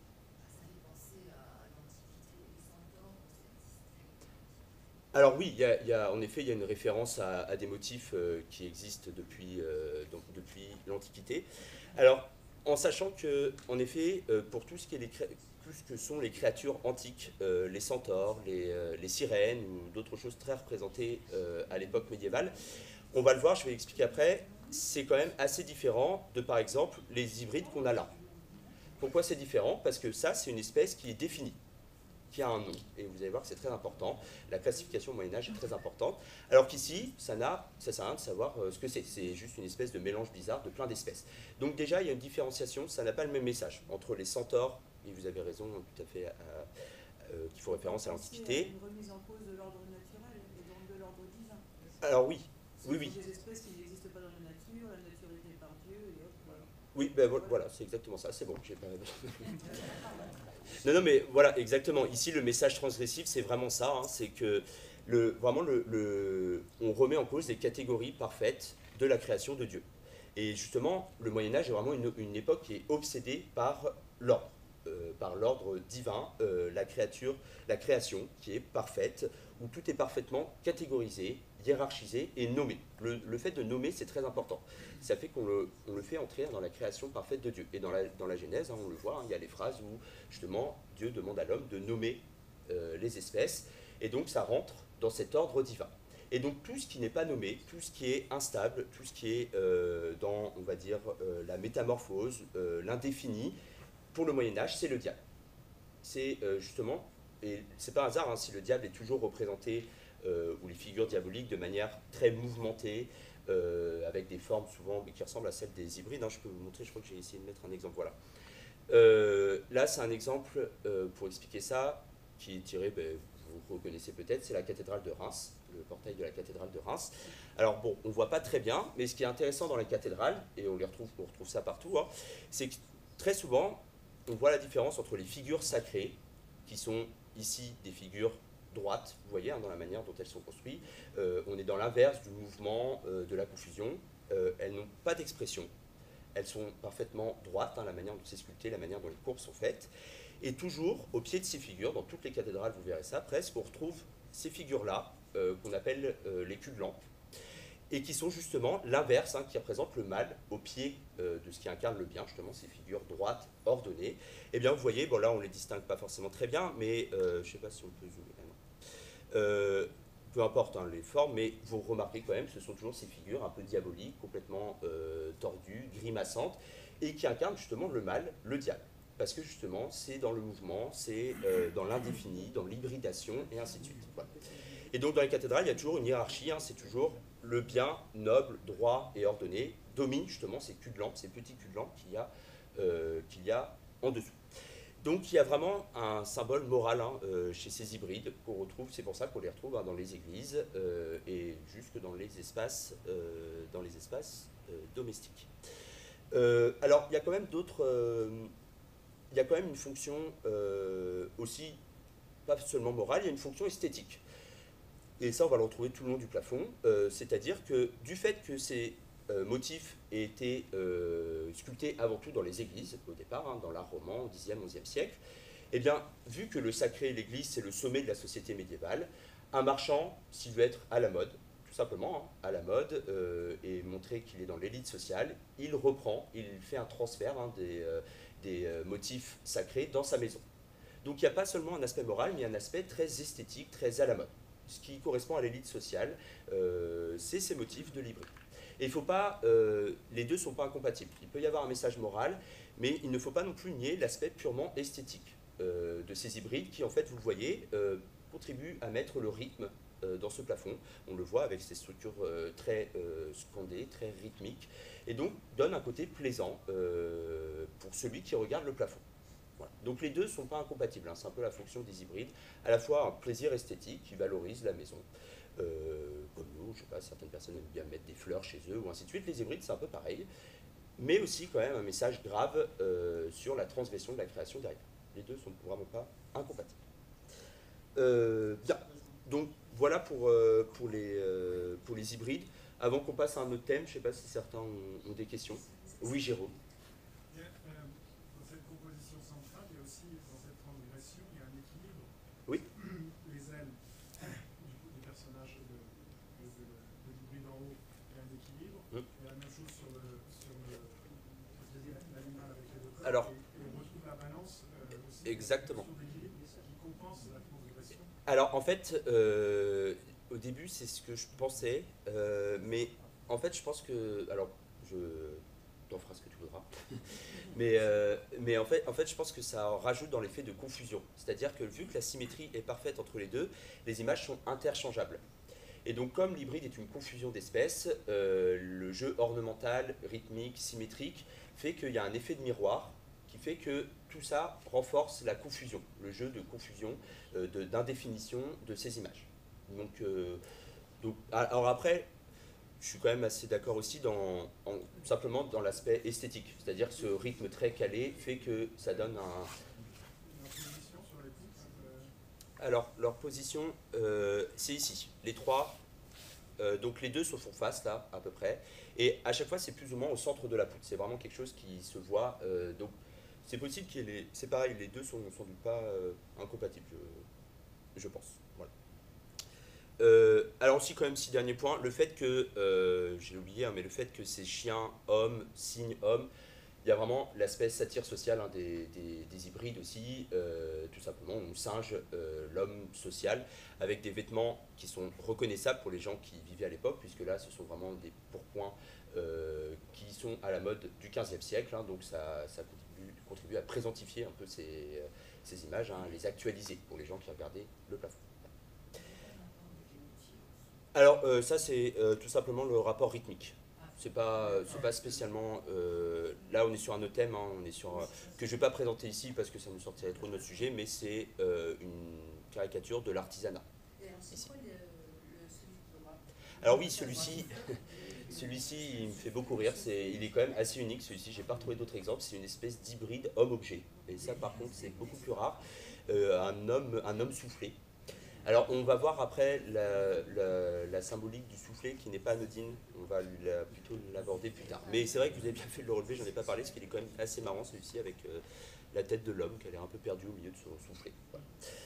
Alors oui, il y a, il y a, en effet, il y a une référence à, à des motifs euh, qui existent depuis, euh, donc, depuis l'Antiquité. Alors, en sachant que, en effet, euh, pour tout ce, qui est les, tout ce que sont les créatures antiques, euh, les centaures, les, euh, les sirènes ou d'autres choses très représentées euh, à l'époque médiévale, on va le voir, je vais l'expliquer après, c'est quand même assez différent de, par exemple, les hybrides qu'on a là. Pourquoi c'est différent? Parce que ça, c'est une espèce qui est définie, qui a un nom, et vous allez voir que c'est très important. La classification au Moyen-Âge est très importante, alors qu'ici, ça n'a, ça sert à rien de savoir euh, ce que c'est. C'est juste une espèce de mélange bizarre de plein d'espèces. Donc déjà, il y a une différenciation, ça n'a pas le même message entre les centaures, et vous avez raison tout à fait, euh, euh, qui font référence à l'Antiquité. C'est une remise en cause de l'ordre naturel et donc de l'ordre divin. Alors oui, oui, oui. Ce sont des espèces qui n'existent pas dans la nature, la nature est créée par Dieu, et Oui, ben vo- voilà, c'est exactement ça, c'est bon. J'ai pas... non, non, mais voilà, exactement. Ici, le message transgressif, c'est vraiment ça. Hein, c'est que le, vraiment, le, le- on remet en cause les catégories parfaites de la création de Dieu. Et justement, le Moyen-Âge est vraiment une, une époque qui est obsédée par l'ordre, euh, par l'ordre divin, euh, la créature, la création qui est parfaite, où tout est parfaitement catégorisé, hiérarchisé et nommé. Le, le fait de nommer, c'est très important. Ça fait qu'on le, on le fait entrer dans la création parfaite de Dieu. Et dans la, dans la Genèse, hein, on le voit, hein, il y a les phrases où justement Dieu demande à l'homme de nommer euh, les espèces, et donc ça rentre dans cet ordre divin. Et donc tout ce qui n'est pas nommé, tout ce qui est instable, tout ce qui est euh, dans, on va dire, euh, la métamorphose, euh, l'indéfini, pour le Moyen-Âge, c'est le diable. C'est euh, justement, et c'est pas un hasard hein, si le diable est toujours représenté, euh, ou les figures diaboliques, de manière très mouvementée, euh, avec des formes souvent mais qui ressemblent à celles des hybrides. Hein, je peux vous montrer, je crois que j'ai essayé de mettre un exemple. Voilà. Euh, là, c'est un exemple euh, pour expliquer ça, qui est tiré, ben, vous reconnaissez peut-être, c'est la cathédrale de Reims, le portail de la cathédrale de Reims. Alors bon, on ne voit pas très bien, mais ce qui est intéressant dans la cathédrale, et on les retrouve, on retrouve ça partout, hein, c'est que très souvent, on voit la différence entre les figures sacrées, qui sont ici des figures droites, vous voyez, hein, dans la manière dont elles sont construites. Euh, on est dans l'inverse du mouvement, euh, de la confusion. Euh, elles n'ont pas d'expression. Elles sont parfaitement droites, hein, la manière dont c'est sculpté, la manière dont les courbes sont faites. Et toujours, au pied de ces figures, dans toutes les cathédrales, vous verrez ça, presque, on retrouve ces figures-là, euh, qu'on appelle euh, les culs de lampe, et qui sont justement l'inverse, hein, qui représente le mal au pied euh, de ce qui incarne le bien, justement, ces figures droites, ordonnées. Et bien, vous voyez, bon là, on ne les distingue pas forcément très bien, mais euh, je ne sais pas si on peut zoomer là, non. Euh, peu importe hein, les formes, mais vous remarquez quand même, ce sont toujours ces figures un peu diaboliques, complètement euh, tordues, grimaçantes, et qui incarnent justement le mal, le diable. Parce que justement, c'est dans le mouvement, c'est euh, dans l'indéfini, dans l'hybridation, et ainsi de suite. Voilà. Et donc dans les cathédrales, il y a toujours une hiérarchie, hein, c'est toujours le bien noble, droit et ordonné domine justement ces culs de lampe, ces petits culs de lampe qu'il y a, euh, qu'il y a en dessous. Donc il y a vraiment un symbole moral hein, euh, chez ces hybrides qu'on retrouve, c'est pour ça qu'on les retrouve hein, dans les églises euh, et jusque dans les espaces, euh, dans les espaces euh, domestiques. Euh, alors il y a quand même d'autres, euh, il y a quand même une fonction euh, aussi, pas seulement morale, il y a une fonction esthétique. Et ça, on va le retrouver tout le long du plafond. Euh, C'est-à-dire que du fait que ces euh, motifs aient été euh, sculptés avant tout dans les églises, au départ, hein, dans l'art roman, au dixième, onzième siècle, eh bien, vu que le sacré et l'église, c'est le sommet de la société médiévale, un marchand, s'il veut être à la mode, tout simplement, hein, à la mode, euh, et montrer qu'il est dans l'élite sociale, il reprend, il fait un transfert hein, des, euh, des euh, motifs sacrés dans sa maison. Donc il n'y a pas seulement un aspect moral, mais un aspect très esthétique, très à la mode. Ce qui correspond à l'élite sociale, euh, c'est ces motifs de l'hybride. Et il faut pas, euh, les deux ne sont pas incompatibles. Il peut y avoir un message moral, mais il ne faut pas non plus nier l'aspect purement esthétique euh, de ces hybrides qui, en fait, vous le voyez, euh, contribuent à mettre le rythme euh, dans ce plafond. On le voit avec ces structures euh, très euh, scandées, très rythmiques, et donc donne un côté plaisant euh, pour celui qui regarde le plafond. Voilà. Donc les deux ne sont pas incompatibles, hein. C'est un peu la fonction des hybrides, à la fois un plaisir esthétique qui valorise la maison, euh, comme nous, je sais pas, certaines personnes aiment bien mettre des fleurs chez eux, ou ainsi de suite. Les hybrides, c'est un peu pareil, mais aussi quand même un message grave euh, sur la transgression de la création derrière. Les deux ne sont vraiment pas incompatibles. Euh, bien, donc voilà pour, euh, pour, les, euh, pour les hybrides. Avant qu'on passe à un autre thème, je ne sais pas si certains ont, ont des questions. Oui, Jérôme. Bien, euh, dans cette composition centrale, il y a aussi, dans cette transgression, il y a un équilibre. Oui. Les ailes du, du personnage de, de, de, de l'hybride en haut, il y a un équilibre. Hum. Il y a la même chose sur le sur le l'animal avec les deux corps. Alors, et, et on retrouve la balance euh, aussi. Exactement. Sur l'équilibre qui compense la transgression. Alors en fait, euh, au début c'est ce que je pensais, euh, mais en fait je pense que, alors je t'en feras ce que tu voudras, mais, euh, mais en, fait, en fait je pense que ça rajoute dans l'effet de confusion, c'est-à-dire que vu que la symétrie est parfaite entre les deux, les images sont interchangeables. Et donc comme l'hybride est une confusion d'espèces, euh, le jeu ornemental, rythmique, symétrique fait qu'il y a un effet de miroir qui fait que tout ça renforce la confusion, le jeu de confusion, euh, d'indéfinition de, de ces images. Donc, euh, donc, alors après, je suis quand même assez d'accord aussi dans, en- simplement dans l'aspect esthétique. C'est-à-dire que ce rythme très calé fait que ça donne un... Leur position sur les coups, euh, Alors, leur position, euh, c'est ici. Les trois, euh, donc les deux se font face là, à peu près. Et à chaque fois, c'est plus ou moins au centre de la poutre. C'est vraiment quelque chose qui se voit. euh, donc, c'est possible qu'il y ait les... C'est pareil, les deux sont sans doute pas euh, incompatibles, je, je pense. Voilà. Euh, alors aussi quand même six derniers points, le fait que, euh, j'ai oublié, hein, mais le fait que ces chiens hommes, signes hommes, il y a vraiment l'aspect satire social hein, des, des- des hybrides aussi, euh, tout simplement, on singe euh, l'homme social avec des vêtements qui sont reconnaissables pour les gens qui vivaient à l'époque, puisque là ce sont vraiment des pourpoints euh, qui sont à la mode du quinzième siècle, hein, donc ça, ça contribue, contribue à présentifier un peu ces, euh, ces images, hein, les actualiser pour les gens qui regardaient le plafond. Alors, euh, ça, c'est euh, tout simplement le rapport rythmique. C'est pas, c'est pas spécialement. euh, là, on est sur un autre thème, hein, on est sur, euh, que je vais pas présenter ici parce que ça nous sortirait trop de notre sujet, mais c'est euh, une caricature de l'artisanat. Ici. Alors, oui, celui-ci, celui-ci, il me fait beaucoup rire. C'est, il est quand même assez unique, celui-ci. J'ai pas retrouvé d'autres exemples. C'est une espèce d'hybride homme-objet. Et ça, par contre, c'est beaucoup plus rare. Euh, un homme, un homme soufflé. Alors, on va voir après la, la- la symbolique du soufflet qui n'est pas anodine. On va la- plutôt l'aborder plus tard. Mais c'est vrai que vous avez bien fait de le relever, j'en ai pas parlé, parce qu'il est quand même assez marrant celui-ci avec euh, la tête de l'homme qui a l'air un peu perdu au milieu de son soufflet. Voilà.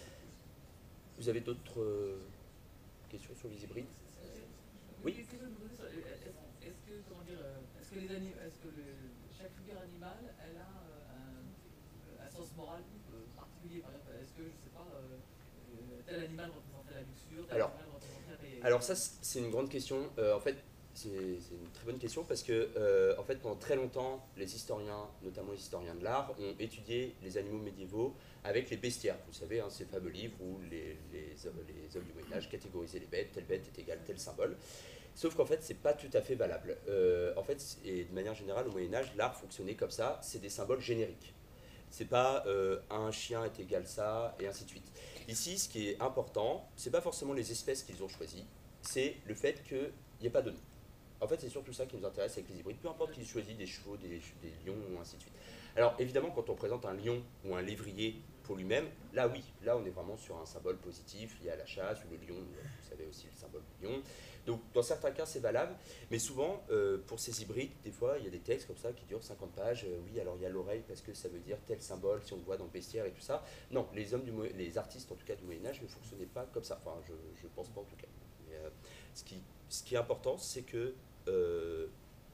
Vous avez d'autres euh, questions sur les hybrides? Oui. Est-ce que, est-ce que, comment dire, euh, est-ce que, les anim- est-ce que le- chaque figure animale, elle a euh, un, un sens moral euh, particulier? Par exemple, est-ce que, je sais pas, euh, euh, tel animal représentait la luxure, tel Alors, animal représentait la... Alors ça, c'est une grande question. Euh, en fait, c'est c'est une très bonne question parce que, euh, en fait, pendant très longtemps, les historiens, notamment les historiens de l'art, ont étudié les animaux médiévaux avec les bestiaires. Vous savez, hein, ces fameux livres où les, les, hommes- les hommes du Moyen-Âge catégorisaient les bêtes, telle bête est égale tel symbole. Sauf qu'en fait, c'est pas tout à fait valable. Euh, en fait, et de manière générale, au Moyen-Âge, l'art fonctionnait comme ça, c'est des symboles génériques. C'est pas euh, un chien est égal ça, et ainsi de suite. Ici, ce qui est important, c'est pas forcément les espèces qu'ils ont choisies, c'est le fait qu'il n'y ait pas de nom. En fait, c'est surtout ça qui nous intéresse avec les hybrides, peu importe qu'ils choisissent des chevaux, des, des lions, ou ainsi de suite. Alors, évidemment, quand on présente un lion ou un lévrier pour lui-même, là oui, là on est vraiment sur un symbole positif lié à la chasse, ou le lion, vous savez aussi le symbole du lion. Donc, dans certains cas, c'est valable, mais souvent, euh, pour ces hybrides, des fois, il y a des textes comme ça qui durent cinquante pages. Euh, oui, alors il y a l'oreille parce que ça veut dire tel symbole, si on le voit dans le bestiaire et tout ça. Non, les hommes du Mo- les artistes, en tout cas du Moyen-Âge, ne fonctionnaient pas comme ça. Enfin, je ne pense pas en tout cas. Mais, euh, ce, qui, ce qui est important, c'est que euh,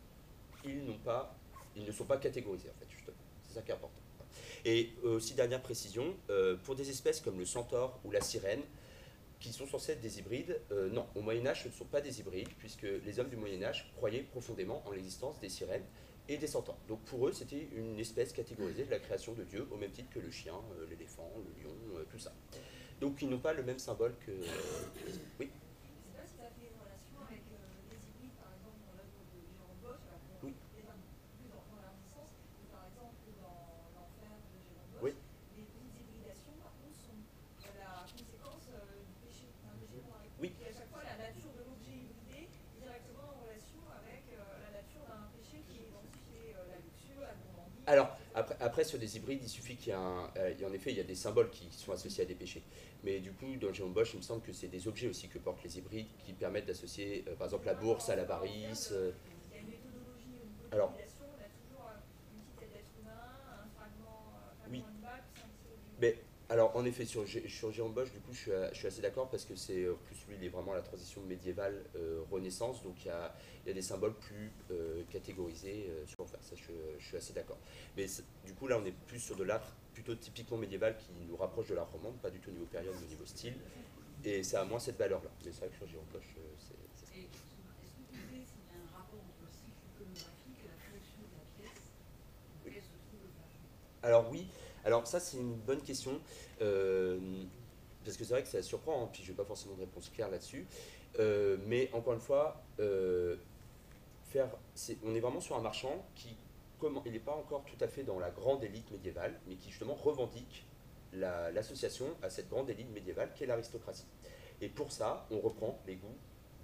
ils n'ont pas, ils ne sont pas catégorisés, en fait, justement. C'est ça qui est important. Et euh, aussi, dernière précision, euh, pour des espèces comme le centaure ou la sirène, qui sont censés être des hybrides, euh, non, au Moyen-Âge, ce ne sont pas des hybrides, puisque les hommes du Moyen-Âge croyaient profondément en l'existence des sirènes et des centaures. Donc pour eux, c'était une espèce catégorisée de la création de Dieu, au même titre que le chien, euh, l'éléphant, le lion, euh, tout ça. Donc ils n'ont pas le même symbole que... euh, oui. Je ne sais pas si ça fait une relation avec euh, les hybrides, par exemple, dans l'œuvre de Jérôme Bosch, alors qu'on Oui. les a plus dans, dans la Renaissance, mais par exemple dans l'enfer de Jérôme Oui. Bosch, les petites hybridations, par contre, sont euh, la conséquence euh, du péché, d'un péché qu'on a. Oui. Et à chaque fois, la nature de l'objet hybridé est directement en relation avec euh, la nature d'un péché qui est identifié, euh, la luxure, la gourmandise. Alors, après, après, sur des hybrides, il suffit qu'il y ait un... euh, et en effet, il y a des symboles qui sont associés à des péchés. Mais du coup, dans Jérôme Bosch, il me semble que c'est des objets aussi que portent les hybrides qui permettent d'associer, euh, par exemple, la bourse à l'avarice. euh. Il y a une méthodologie au niveau de Alors, l'hybridation, on a toujours euh, une petite tête d'être humain, un fragment, euh, fragment Oui. animal, puis un petit objet. Mais alors, en effet, sur, Gé- sur Jérôme Bosch, du coup, je suis, à- je suis assez d'accord parce que c'est euh, plus lui, il est vraiment à la transition médiévale euh, Renaissance, donc il y a, il y a des symboles plus euh, catégorisés euh, sur l'enfer. Ça, je, je suis assez d'accord. Mais c'est- du coup, là, on est plus sur de l'art plutôt typiquement médiéval qui nous rapproche de l'art roman, pas du tout au niveau période, mais au niveau style. Et ça a moins cette valeur-là. Mais c'est vrai que sur Jérôme Bosch, euh, c'est c'est ça. Et est-ce que vous savez s'il y a un rapport entre le cycle iconographique et la collection de la pièce dans laquelle se trouve le plafond? Alors oui, alors ça c'est une bonne question, euh, parce que c'est vrai que ça surprend, hein, puis je n'ai pas forcément de réponse claire là-dessus, Euh, mais encore une fois, euh, faire, c'est- on est vraiment sur un marchand qui, comment, il n'est pas encore tout à fait dans la grande élite médiévale, mais qui justement revendique la- l'association à cette grande élite médiévale qu'est l'aristocratie. Et pour ça, on reprend les goûts de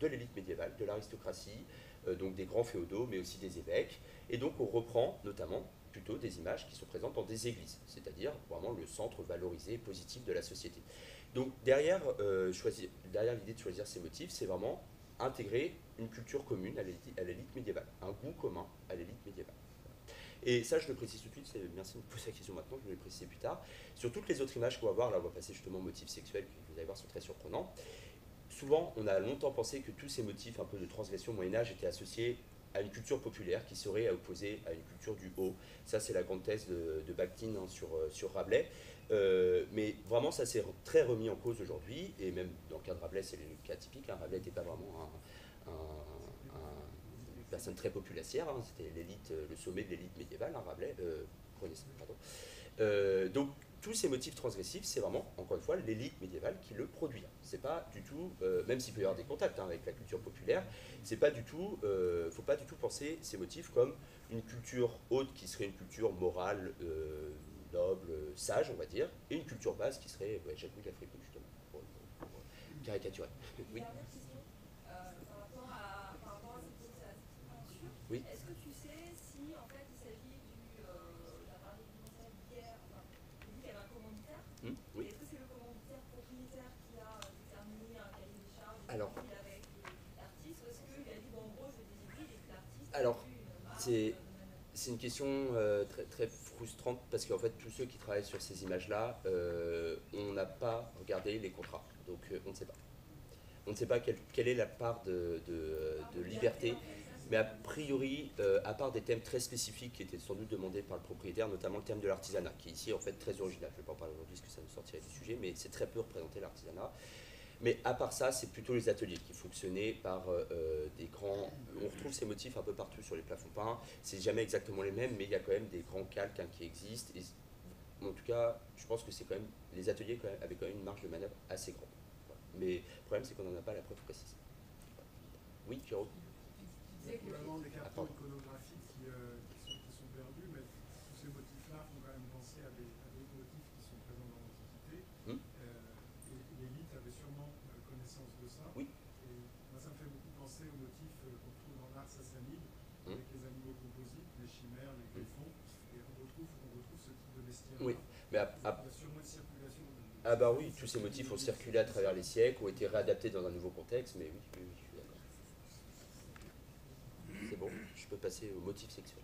de l'élite médiévale, de l'aristocratie, euh, donc des grands féodaux, mais aussi des évêques. Et donc on reprend notamment plutôt des images qui sont présentes dans des églises, c'est-à-dire vraiment le centre valorisé et positif de la société. Donc derrière, euh, choisir, derrière l'idée de choisir ces motifs, c'est vraiment intégrer une culture commune à l'élite, à l'élite médiévale, un goût commun à l'élite médiévale. Et ça, je le précise tout de suite, c'est, merci de me poser la question maintenant, je vais le préciser plus tard. Sur toutes les autres images qu'on va voir, là on va passer justement aux motifs sexuels, qui vous allez voir sont très surprenants. Souvent, on a longtemps pensé que tous ces motifs un peu de transgression au Moyen-Âge étaient associés à une culture populaire qui serait opposée à une culture du haut. Ça, c'est la grande thèse de, de Bakhtin hein, sur, sur Rabelais. Euh, mais vraiment, ça s'est très remis en cause aujourd'hui, et même dans le cas de Rabelais, c'est le cas typique. Hein. Rabelais n'était pas vraiment un, un, un, une personne très populacière, hein. C'était l'élite, le sommet de l'élite médiévale, hein, Rabelais, euh, pardon. Euh, donc, tous ces motifs transgressifs, c'est vraiment, encore une fois, l'élite médiévale qui le produit. C'est pas du tout, euh, même s'il peut y avoir des contacts hein, avec la culture populaire, c'est pas du tout, euh, faut pas du tout penser ces motifs comme une culture haute qui serait une culture morale, euh, noble, sage, on va dire, et une culture basse qui serait ouais, Jacques Louis Lafrique, justement, pour, pour, pour caricaturer. Oui. Dernière question, euh, par rapport à, par rapport à cette culture, Oui. est-ce que tu sais si en fait il s'agit du, euh, la part des hier, enfin, il dit qu'il y avait un commanditaire, Hum, oui. est-ce que c'est le commanditaire propriétaire qui a euh, déterminé un cahier des charges Alors, avec l'artiste, ou est-ce qu'il a dit bon en gros je vais des hybrides et que l'artiste alors, a eu une marque c'est... de manière- C'est une question euh, très, très frustrante parce qu'en fait, tous ceux qui travaillent sur ces images-là, euh, on n'a pas regardé les contrats. Donc, euh, on ne sait pas. On ne sait pas quelle, quelle est la part de, de, de liberté. Mais a priori, euh, à part des thèmes très spécifiques qui étaient sans doute demandés par le propriétaire, notamment le thème de l'artisanat, qui est ici en fait très original. Je ne vais pas en parler aujourd'hui parce que ça nous sortirait du sujet, mais c'est très peu représenté l'artisanat. Mais à part ça, c'est plutôt les ateliers qui fonctionnaient par euh, des grands... On retrouve ces motifs un peu partout sur les plafonds peints. C'est jamais exactement les mêmes, mais il y a quand même des grands calques hein, qui existent. Et, en tout cas, je pense que c'est quand même... Les ateliers quand même, avaient quand même une marge de manœuvre assez grande. Voilà. Mais le problème, c'est qu'on n'en a pas la preuve précise. Oui, Pierrot? Il y a probablement des cartons iconographiques qui, euh, qui, sont, qui sont perdus, mais tous ces motifs-là font quand même penser à des, à des motifs qui sont présents dans l'Antiquité. Hum. Euh, et l'élite avait sûrement euh, connaissance de ça. Oui. Et moi, ça me fait beaucoup penser aux motifs euh, qu'on trouve dans l'art sassanide, Hum. avec les animaux composites, les chimères, les griffons. Et on retrouve, on retrouve ce type de bestiaire. Oui. Mais à, à, Il y a sûrement une circulation. De, de ah bah oui, tous ces motifs ont circulé à travers les siècles, ont été réadaptés dans un nouveau contexte, mais oui, oui, oui, je suis d'accord. C'est bon, je peux passer au motif sexuel.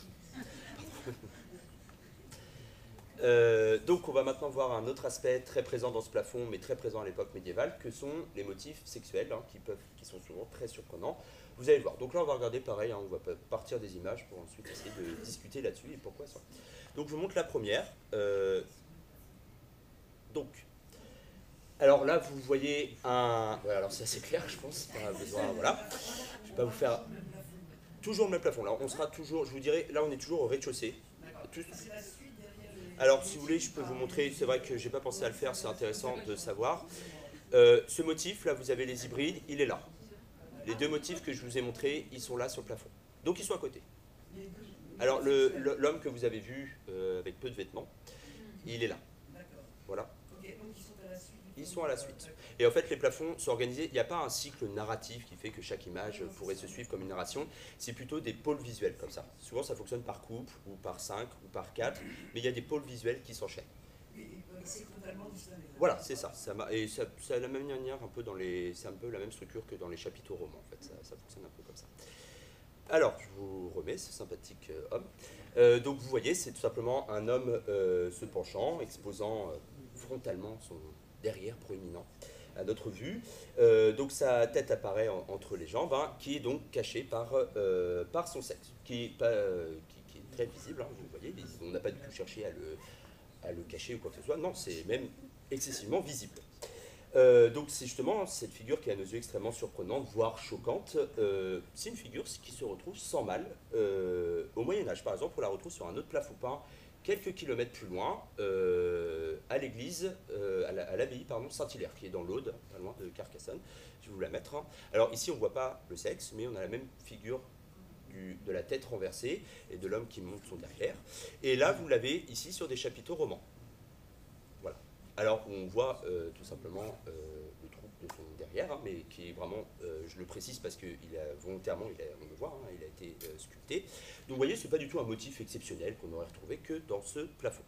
Euh, donc on va maintenant voir un autre aspect très présent dans ce plafond, mais très présent à l'époque médiévale, que sont les motifs sexuels, hein, qui, peuvent, qui sont souvent très surprenants. Vous allez le voir. Donc là on va regarder pareil, hein, on va partir des images pour ensuite essayer de discuter là-dessus et pourquoi ça. Donc je vous montre la première. Euh, donc, alors là vous voyez un... Ouais, alors c'est assez clair je pense, pas besoin, voilà. Je vais pas vous faire... Toujours le même plafond, là on sera toujours, je vous dirais, là on est toujours au rez-de-chaussée. Tout... Alors, si vous voulez, je peux vous montrer, c'est vrai que j'ai pas pensé à le faire, c'est intéressant de savoir. Euh, ce motif, là, vous avez les hybrides, il est là. Les deux motifs que je vous ai montrés, ils sont là sur le plafond. Donc, ils sont à côté. Alors, le, le, l'homme que vous avez vu euh, avec peu de vêtements, il est là. Voilà. Ils sont à la suite. Et en fait, les plafonds sont organisés, il n'y a pas un cycle narratif qui fait que chaque image pourrait se suivre comme une narration, c'est plutôt des pôles visuels comme ça. Souvent, ça fonctionne par couple, ou par cinq, ou par quatre, mais il y a des pôles visuels qui s'enchaînent. Voilà, c'est ça. ça et ça, ça a la même manière, un peu dans les, c'est un peu la même structure que dans les chapiteaux romans, en fait. Ça, ça fonctionne un peu comme ça. Alors, je vous remets ce sympathique euh, homme. Euh, donc, vous voyez, c'est tout simplement un homme euh, se penchant, exposant euh, frontalement son derrière proéminent à notre vue. Euh, donc sa tête apparaît en, entre les jambes, hein, qui est donc cachée par, euh, par son sexe, qui est, pas, euh, qui, qui est très visible, hein, vous voyez, on n'a pas du tout cherché à le, à le cacher ou quoi que ce soit, non, c'est même excessivement visible. Euh, donc c'est justement cette figure qui est à nos yeux extrêmement surprenante, voire choquante. Euh, c'est une figure qui se retrouve sans mal euh, au Moyen-Âge. Par exemple, on la retrouve sur un autre plafond peint quelques kilomètres plus loin, euh, à l'église, euh, à l'abbaye pardon, Saint-Hilaire, qui est dans l'Aude, pas loin de Carcassonne. Je vais vous la mettre. Hein. Alors ici, on ne voit pas le sexe, mais on a la même figure du, de la tête renversée et de l'homme qui monte son derrière. Et là, vous l'avez ici sur des chapiteaux romans. Voilà. Alors, on voit euh, tout simplement euh, le trou de son derrière. derrière, hein, mais qui est vraiment, euh, je le précise parce que il a, volontairement, il a, on le voit, hein, il a été euh, sculpté. Donc vous voyez, ce n'est pas du tout un motif exceptionnel qu'on aurait retrouvé que dans ce plafond.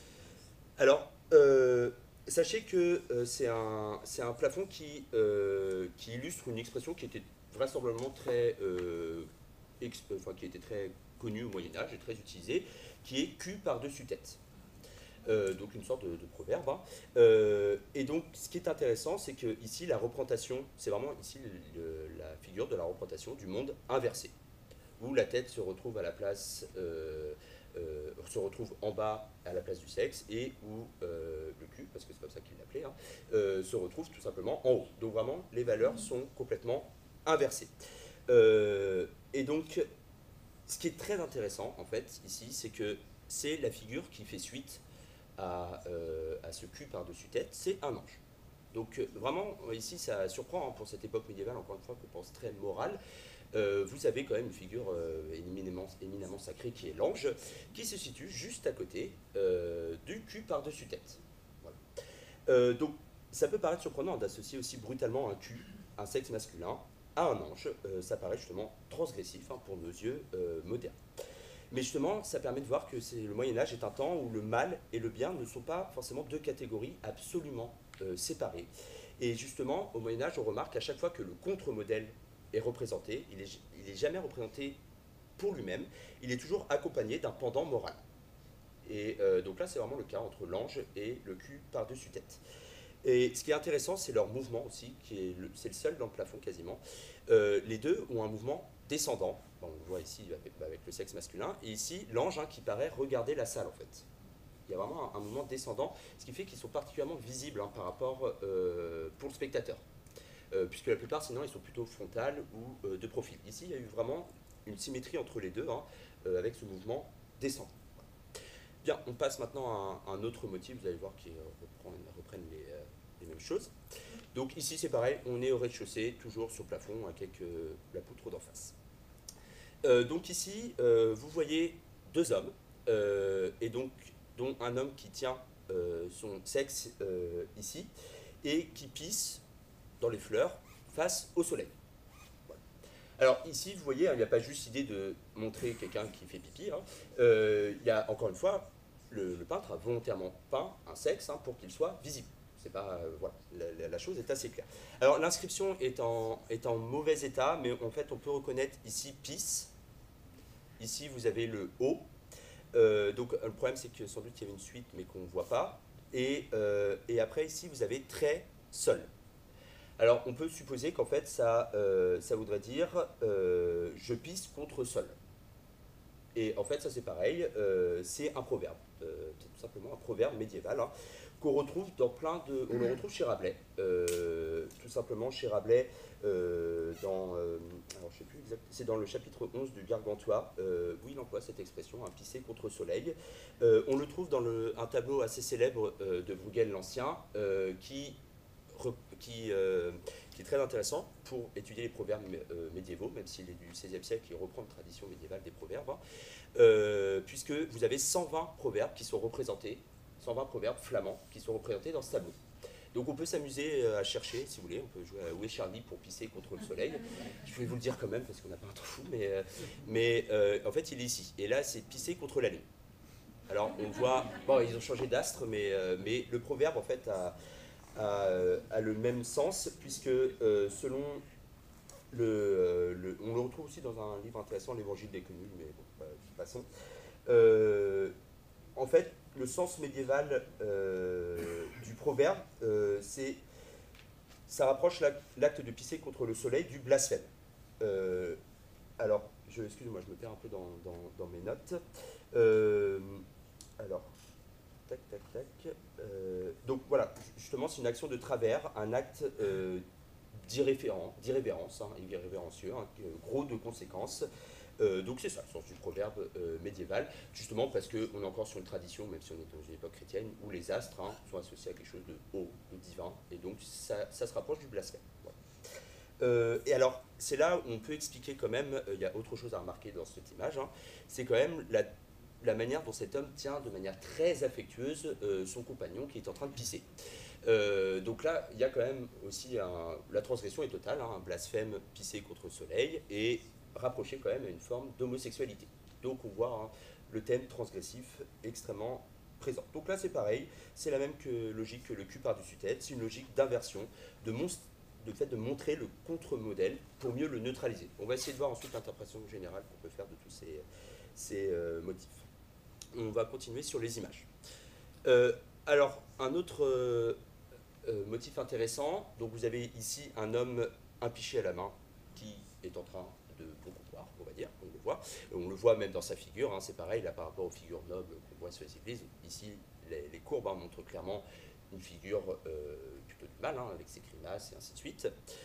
Alors, euh, sachez que euh, c'est un, c'est un plafond qui, euh, qui illustre une expression qui était vraisemblablement très, euh, exp- enfin, qui était très connue au Moyen-Âge et très utilisée, qui est cul par-dessus tête. Euh, donc une sorte de, de proverbe. Hein. Euh, et donc ce qui est intéressant, c'est que ici la représentation, c'est vraiment ici le- le- la figure de la représentation du monde inversé, où la tête se retrouve à la place, euh, euh, se retrouve en bas à la place du sexe, et où euh, le cul, parce que c'est comme ça qu'il l'appelait, hein, euh, se retrouve tout simplement en haut. Donc vraiment les valeurs sont complètement inversées. Euh, et donc ce qui est très intéressant en fait ici, c'est que c'est la figure qui fait suite à, euh, à ce cul par-dessus tête, c'est un ange. Donc euh, vraiment, ici, ça surprend hein, pour cette époque médiévale, encore une fois, qu'on pense très morale. Euh, vous avez quand même une figure euh, éminemment, éminemment sacrée qui est l'ange, qui se situe juste à côté euh, du cul par-dessus tête. Voilà. Euh, donc ça peut paraître surprenant d'associer aussi brutalement un cul, un sexe masculin, à un ange. Euh, ça paraît justement transgressif hein, pour nos yeux euh, modernes. Mais justement, ça permet de voir que c'est, le Moyen-Âge est un temps où le mal et le bien ne sont pas forcément deux catégories absolument euh, séparées. Et justement, au Moyen-Âge, on remarque qu'à chaque fois que le contre-modèle est représenté, il n'est il est jamais représenté pour lui-même, il est toujours accompagné d'un pendant moral. Et euh, donc là, c'est vraiment le cas entre l'ange et le cul par-dessus tête. Et ce qui est intéressant, c'est leur mouvement aussi, qui est le, c'est le seul dans le plafond quasiment. Euh, les deux ont un mouvement descendant. Bon, on le voit ici avec, avec le sexe masculin. Et ici, l'ange hein, qui paraît regarder la salle en fait. Il y a vraiment un, un mouvement descendant, ce qui fait qu'ils sont particulièrement visibles hein, par rapport euh, pour le spectateur. Euh, puisque la plupart, sinon, ils sont plutôt frontales ou euh, de profil. Ici, il y a eu vraiment une symétrie entre les deux, hein, euh, avec ce mouvement descendant. Bien, on passe maintenant à un, un autre motif, vous allez voir, qui reprend, reprennent les, euh, les mêmes choses. Donc ici, c'est pareil, on est au rez-de-chaussée, toujours sur le plafond, avec euh, la poutre d'en face. Euh, donc ici, euh, vous voyez deux hommes, euh, et donc, dont un homme qui tient euh, son sexe euh, ici, et qui pisse dans les fleurs face au soleil. Voilà. Alors ici, vous voyez, hein, il n'y a pas juste l'idée de montrer quelqu'un qui fait pipi. Hein. Euh, il y a encore une fois, le, le peintre a volontairement peint un sexe hein, pour qu'il soit visible. C'est pas, euh, voilà, la, la chose est assez claire. Alors l'inscription est en, est en mauvais état, mais en fait on peut reconnaître ici pisse. Ici vous avez le O. Euh, donc le problème c'est que sans doute il y avait une suite mais qu'on ne voit pas. Et, euh, et après ici vous avez très sol. Alors on peut supposer qu'en fait ça, euh, ça voudrait dire euh, je pisse contre sol. Et en fait ça c'est pareil, euh, c'est un proverbe. Euh, c'est tout simplement un proverbe médiéval. Hein, qu'on retrouve dans plein de... On le retrouve chez Rabelais, euh, tout simplement chez Rabelais, euh, dans... Euh, alors je sais plus exactement, c'est dans le chapitre onze du Gargantua, euh, où il emploie cette expression, un pisser contre soleil. Euh, on le trouve dans le, un tableau assez célèbre euh, de Bruegel l'Ancien, euh, qui, qui, euh, qui est très intéressant pour étudier les proverbes euh, médiévaux, même s'il est du seizième siècle, il reprend une tradition médiévale des proverbes, hein, euh, puisque vous avez cent vingt proverbes qui sont représentés, cent vingt proverbes flamands qui sont représentés dans ce tableau. Donc on peut s'amuser à chercher, si vous voulez, on peut jouer à Où est Charlie pour pisser contre le soleil. Je voulais vous le dire quand même, parce qu'on n'a pas un temps fou, mais, mais euh, en fait il est ici. Et là c'est pisser contre la lune. Alors on voit, bon ils ont changé d'astre, mais, euh, mais le proverbe en fait a, a, a le même sens, puisque euh, selon le, le... On le retrouve aussi dans un livre intéressant, l'Évangile des communes, mais bon, passons. Euh, en fait, le sens médiéval euh, du proverbe, euh, c'est, ça rapproche l'acte de pisser contre le soleil du blasphème. Euh, alors, je, excusez-moi, je me perds un peu dans, dans, dans mes notes. Euh, alors, tac, tac, tac. Euh, donc voilà, justement, c'est une action de travers, un acte euh, d'irrévérence, d'irrévérence, hein, irrévérencieux, hein, gros de conséquences. Euh, donc c'est ça, le sens du proverbe euh, médiéval, justement parce qu'on est encore sur une tradition, même si on est dans une époque chrétienne, où les astres hein, sont associés à quelque chose de haut, de divin, et donc ça, ça se rapproche du blasphème. Voilà. Euh, et alors, c'est là où on peut expliquer quand même, il euh, y a autre chose à remarquer dans cette image, hein, c'est quand même la la manière dont cet homme tient de manière très affectueuse euh, son compagnon qui est en train de pisser. Euh, donc là, il y a quand même aussi un, la transgression est totale, hein, un blasphème pissé contre le soleil et rapproché quand même à une forme d'homosexualité. Donc on voit hein, le thème transgressif extrêmement présent. Donc là c'est pareil, c'est la même que logique que le cul par-dessus tête, c'est une logique d'inversion, de, de fait de montrer le contre-modèle pour mieux le neutraliser. On va essayer de voir ensuite l'interprétation générale qu'on peut faire de tous ces, ces euh, motifs. On va continuer sur les images. Euh, alors, un autre euh, euh, motif intéressant, donc vous avez ici un homme un pichet à la main qui est en train de beaucoup boire, on va dire, on le voit. On le voit même dans sa figure, hein, c'est pareil, là par rapport aux figures nobles qu'on voit sur les églises. Ici, les, les courbes hein, montrent clairement une figure euh, plutôt du mal, hein, avec ses grimaces et ainsi de suite.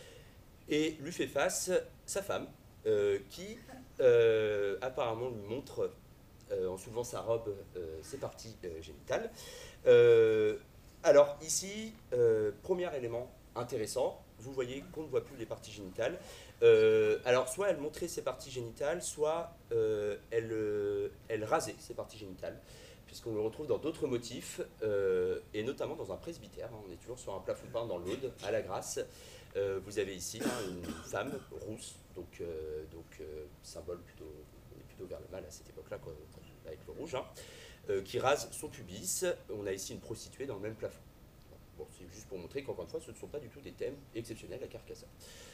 Et lui fait face sa femme, euh, qui euh, apparemment lui montre, euh, en soulevant sa robe, euh, ses parties euh, génitales. Euh, alors ici, euh, premier élément intéressant, vous voyez qu'on ne voit plus les parties génitales. Euh, alors soit elle montrait ses parties génitales, soit euh, elle, euh, elle rasait ses parties génitales, puisqu'on le retrouve dans d'autres motifs, euh, et notamment dans un presbytère. Hein, on est toujours sur un plafond peint dans l'Aude, à la Grâce. Euh, vous avez ici hein, une femme rousse, donc, euh, donc euh, symbole plutôt, on est plutôt vers le mal à cette époque-là, avec le rouge, hein, euh, qui rase son pubis. On a ici une prostituée dans le même plafond. Bon, c'est juste pour montrer qu'encore une fois, ce ne sont pas du tout des thèmes exceptionnels à Carcassonne.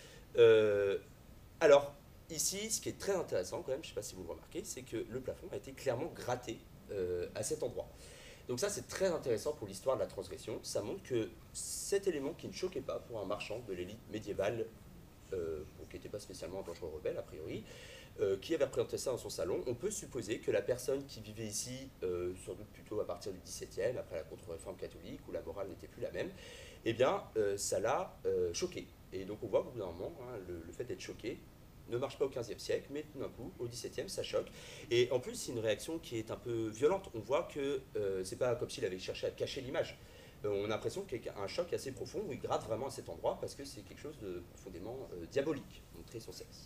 Euh, alors, ici, ce qui est très intéressant quand même, je ne sais pas si vous le remarquez, c'est que le plafond a été clairement gratté euh, à cet endroit. Donc ça, c'est très intéressant pour l'histoire de la transgression. Ça montre que cet élément qui ne choquait pas pour un marchand de l'élite médiévale, euh, bon, qui n'était pas spécialement un dangereux rebelle, a priori, euh, qui avait représenté ça dans son salon, on peut supposer que la personne qui vivait ici, euh, sans doute plutôt à partir du dix-septième, après la contre-réforme catholique, où la morale n'était plus la même, eh bien, euh, ça l'a euh, choqué. Et donc on voit qu'au bout d'un moment, hein, le, le fait d'être choqué ne marche pas au quinzième siècle, mais tout d'un coup, au dix-septième, ça choque. Et en plus, c'est une réaction qui est un peu violente. On voit que euh, c'est pas comme s'il avait cherché à cacher l'image. Euh, on a l'impression qu'il y a un choc assez profond où il gratte vraiment à cet endroit parce que c'est quelque chose de profondément euh, diabolique, montrer son sexe.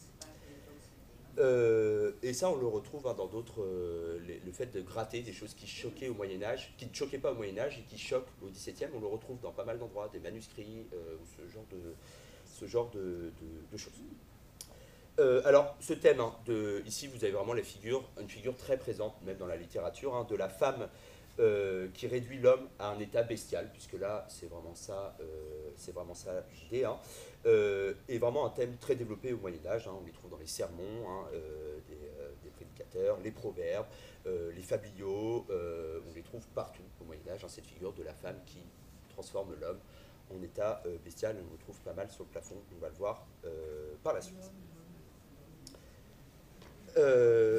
Euh, et ça, on le retrouve hein, dans d'autres, euh, les- le fait de gratter des choses qui choquaient au Moyen-Âge, qui ne choquaient pas au Moyen-Âge et qui choquent au dix-septième, on le retrouve dans pas mal d'endroits, des manuscrits, euh, ou ce genre de, ce genre de, de- de choses. Euh, alors, ce thème, hein, de, ici vous avez vraiment la figure, une figure très présente, même dans la littérature, hein, de la femme euh, qui réduit l'homme à un état bestial, puisque là, c'est vraiment ça, euh, c'est vraiment ça l'idée, hein, euh, et vraiment un thème très développé au Moyen-Âge, hein, on les trouve dans les sermons hein, euh, des, euh, des prédicateurs, les proverbes, euh, les fabliaux, euh, on les trouve partout au Moyen-Âge, hein, cette figure de la femme qui transforme l'homme en état euh, bestial, on le trouve pas mal sur le plafond, on va le voir euh, par la suite. Euh,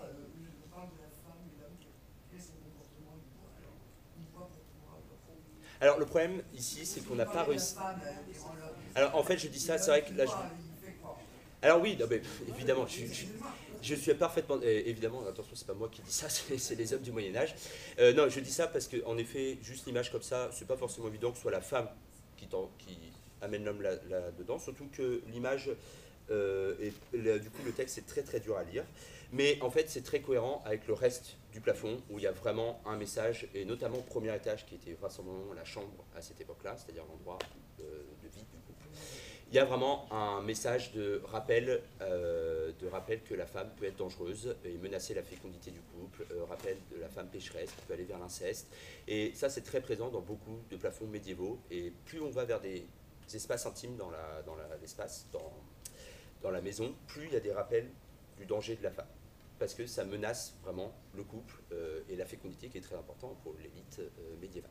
alors le problème ici, c'est qu'on n'a pas réussi. Alors en fait, je dis ça, c'est vrai que là, je... Alors oui, non, mais, évidemment, je, je, je suis parfaitement... euh, évidemment, attention, c'est pas moi qui dis ça, c'est c'est les hommes du Moyen-Âge. Euh, non, je dis ça parce qu'en effet, juste l'image comme ça, c'est pas forcément évident que ce soit la femme qui, qui amène l'homme là-dedans, là, là surtout que l'image... Euh, et là, du coup, le texte est très très dur à lire. Mais en fait, c'est très cohérent avec le reste du plafond où il y a vraiment un message, et notamment au premier étage qui était vraisemblablement la chambre à cette époque-là, c'est-à-dire l'endroit de, de vie du couple. Il y a vraiment un message de rappel, euh, de rappel que la femme peut être dangereuse et menacer la fécondité du couple, euh, rappel de la femme pécheresse qui peut aller vers l'inceste. Et ça, c'est très présent dans beaucoup de plafonds médiévaux. Et plus on va vers des espaces intimes dans la, dans la, l'espace, dans, dans la maison, plus il y a des rappels du danger de la femme. Parce que ça menace vraiment le couple euh, et la fécondité qui est très important pour l'élite euh, médiévale.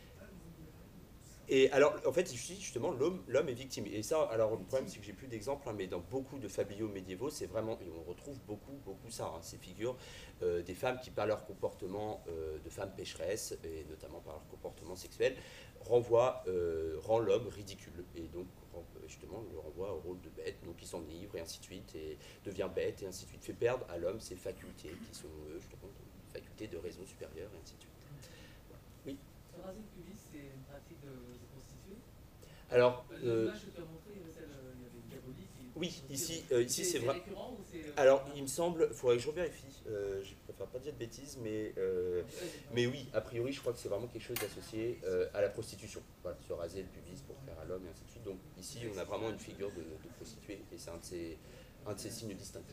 Et alors, en fait, ici, justement, l'homme, l'homme est victime. Et ça, alors, le problème, c'est que j'ai plus d'exemples, hein, mais dans beaucoup de fabliaux médiévaux, c'est vraiment, et on retrouve beaucoup, beaucoup ça, hein, ces figures euh, des femmes qui, par leur comportement euh, de femmes pécheresses, et notamment par leur comportement sexuel, renvoient, euh, rend l'homme ridicule. Et donc, justement, le renvoie au rôle de bête, donc il s'enivre, et ainsi de suite, et devient bête, et ainsi de suite, fait perdre à l'homme ses facultés, qui sont, euh, justement, des facultés de raison supérieure, et ainsi de suite. Voilà. Oui. Se raser le pubis, c'est une pratique de, de prostituée. Alors, euh, l'image que tu as montrée, il y avait celle, il y avait une diabolique. Oui, ici, euh, ici c'est vrai. récurrent ou c'est... Alors, il me semble, il faudrait que je revérifie. Euh, j'ai pas préfère pas dire de bêtises, mais, euh, mais oui, a priori, je crois que c'est vraiment quelque chose d'associé euh, à la prostitution. Voilà, se raser le pubis pour faire à l'homme et ainsi de suite. Donc ici, on a vraiment une figure de, de prostituée et c'est un de ces, un de ces signes distinctifs.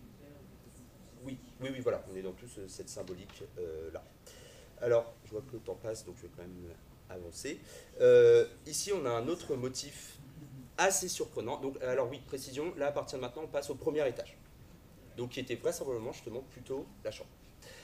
Oui, oui, oui, voilà, on est dans toute cette symbolique euh, là. Alors, je vois que le temps passe, donc je vais quand même avancer. Euh, ici, on a un autre motif assez surprenant. Donc, alors oui, précision, là, à partir de maintenant, on passe au premier étage. Donc, qui était vraisemblablement, justement, plutôt la chambre.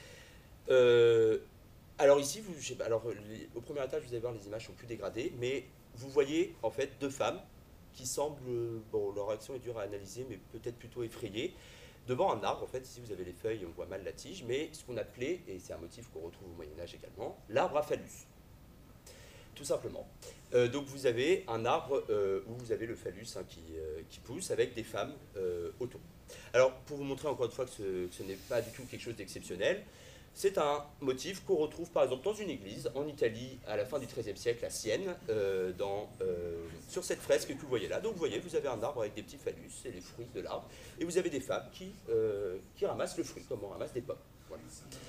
Euh, alors ici, vous, je sais pas, alors, les, au premier étage, vous allez voir, les images sont plus dégradées, mais vous voyez, en fait, deux femmes qui semblent, bon, leur action est dure à analyser, mais peut-être plutôt effrayées, devant un arbre. En fait, ici, vous avez les feuilles, on voit mal la tige, mais ce qu'on appelait, et c'est un motif qu'on retrouve au Moyen-Âge également, l'arbre à phallus. Tout simplement. Euh, donc vous avez un arbre euh, où vous avez le phallus hein, qui, euh, qui pousse avec des femmes euh, autour. Alors pour vous montrer encore une fois que ce, que ce n'est pas du tout quelque chose d'exceptionnel, c'est un motif qu'on retrouve par exemple dans une église en Italie à la fin du treizième siècle à Sienne, euh, dans, euh, sur cette fresque que vous voyez là. Donc vous voyez, vous avez un arbre avec des petits phallus, c'est les fruits de l'arbre, et vous avez des femmes qui, euh, qui ramassent le fruit comme on ramasse des pommes. Voilà.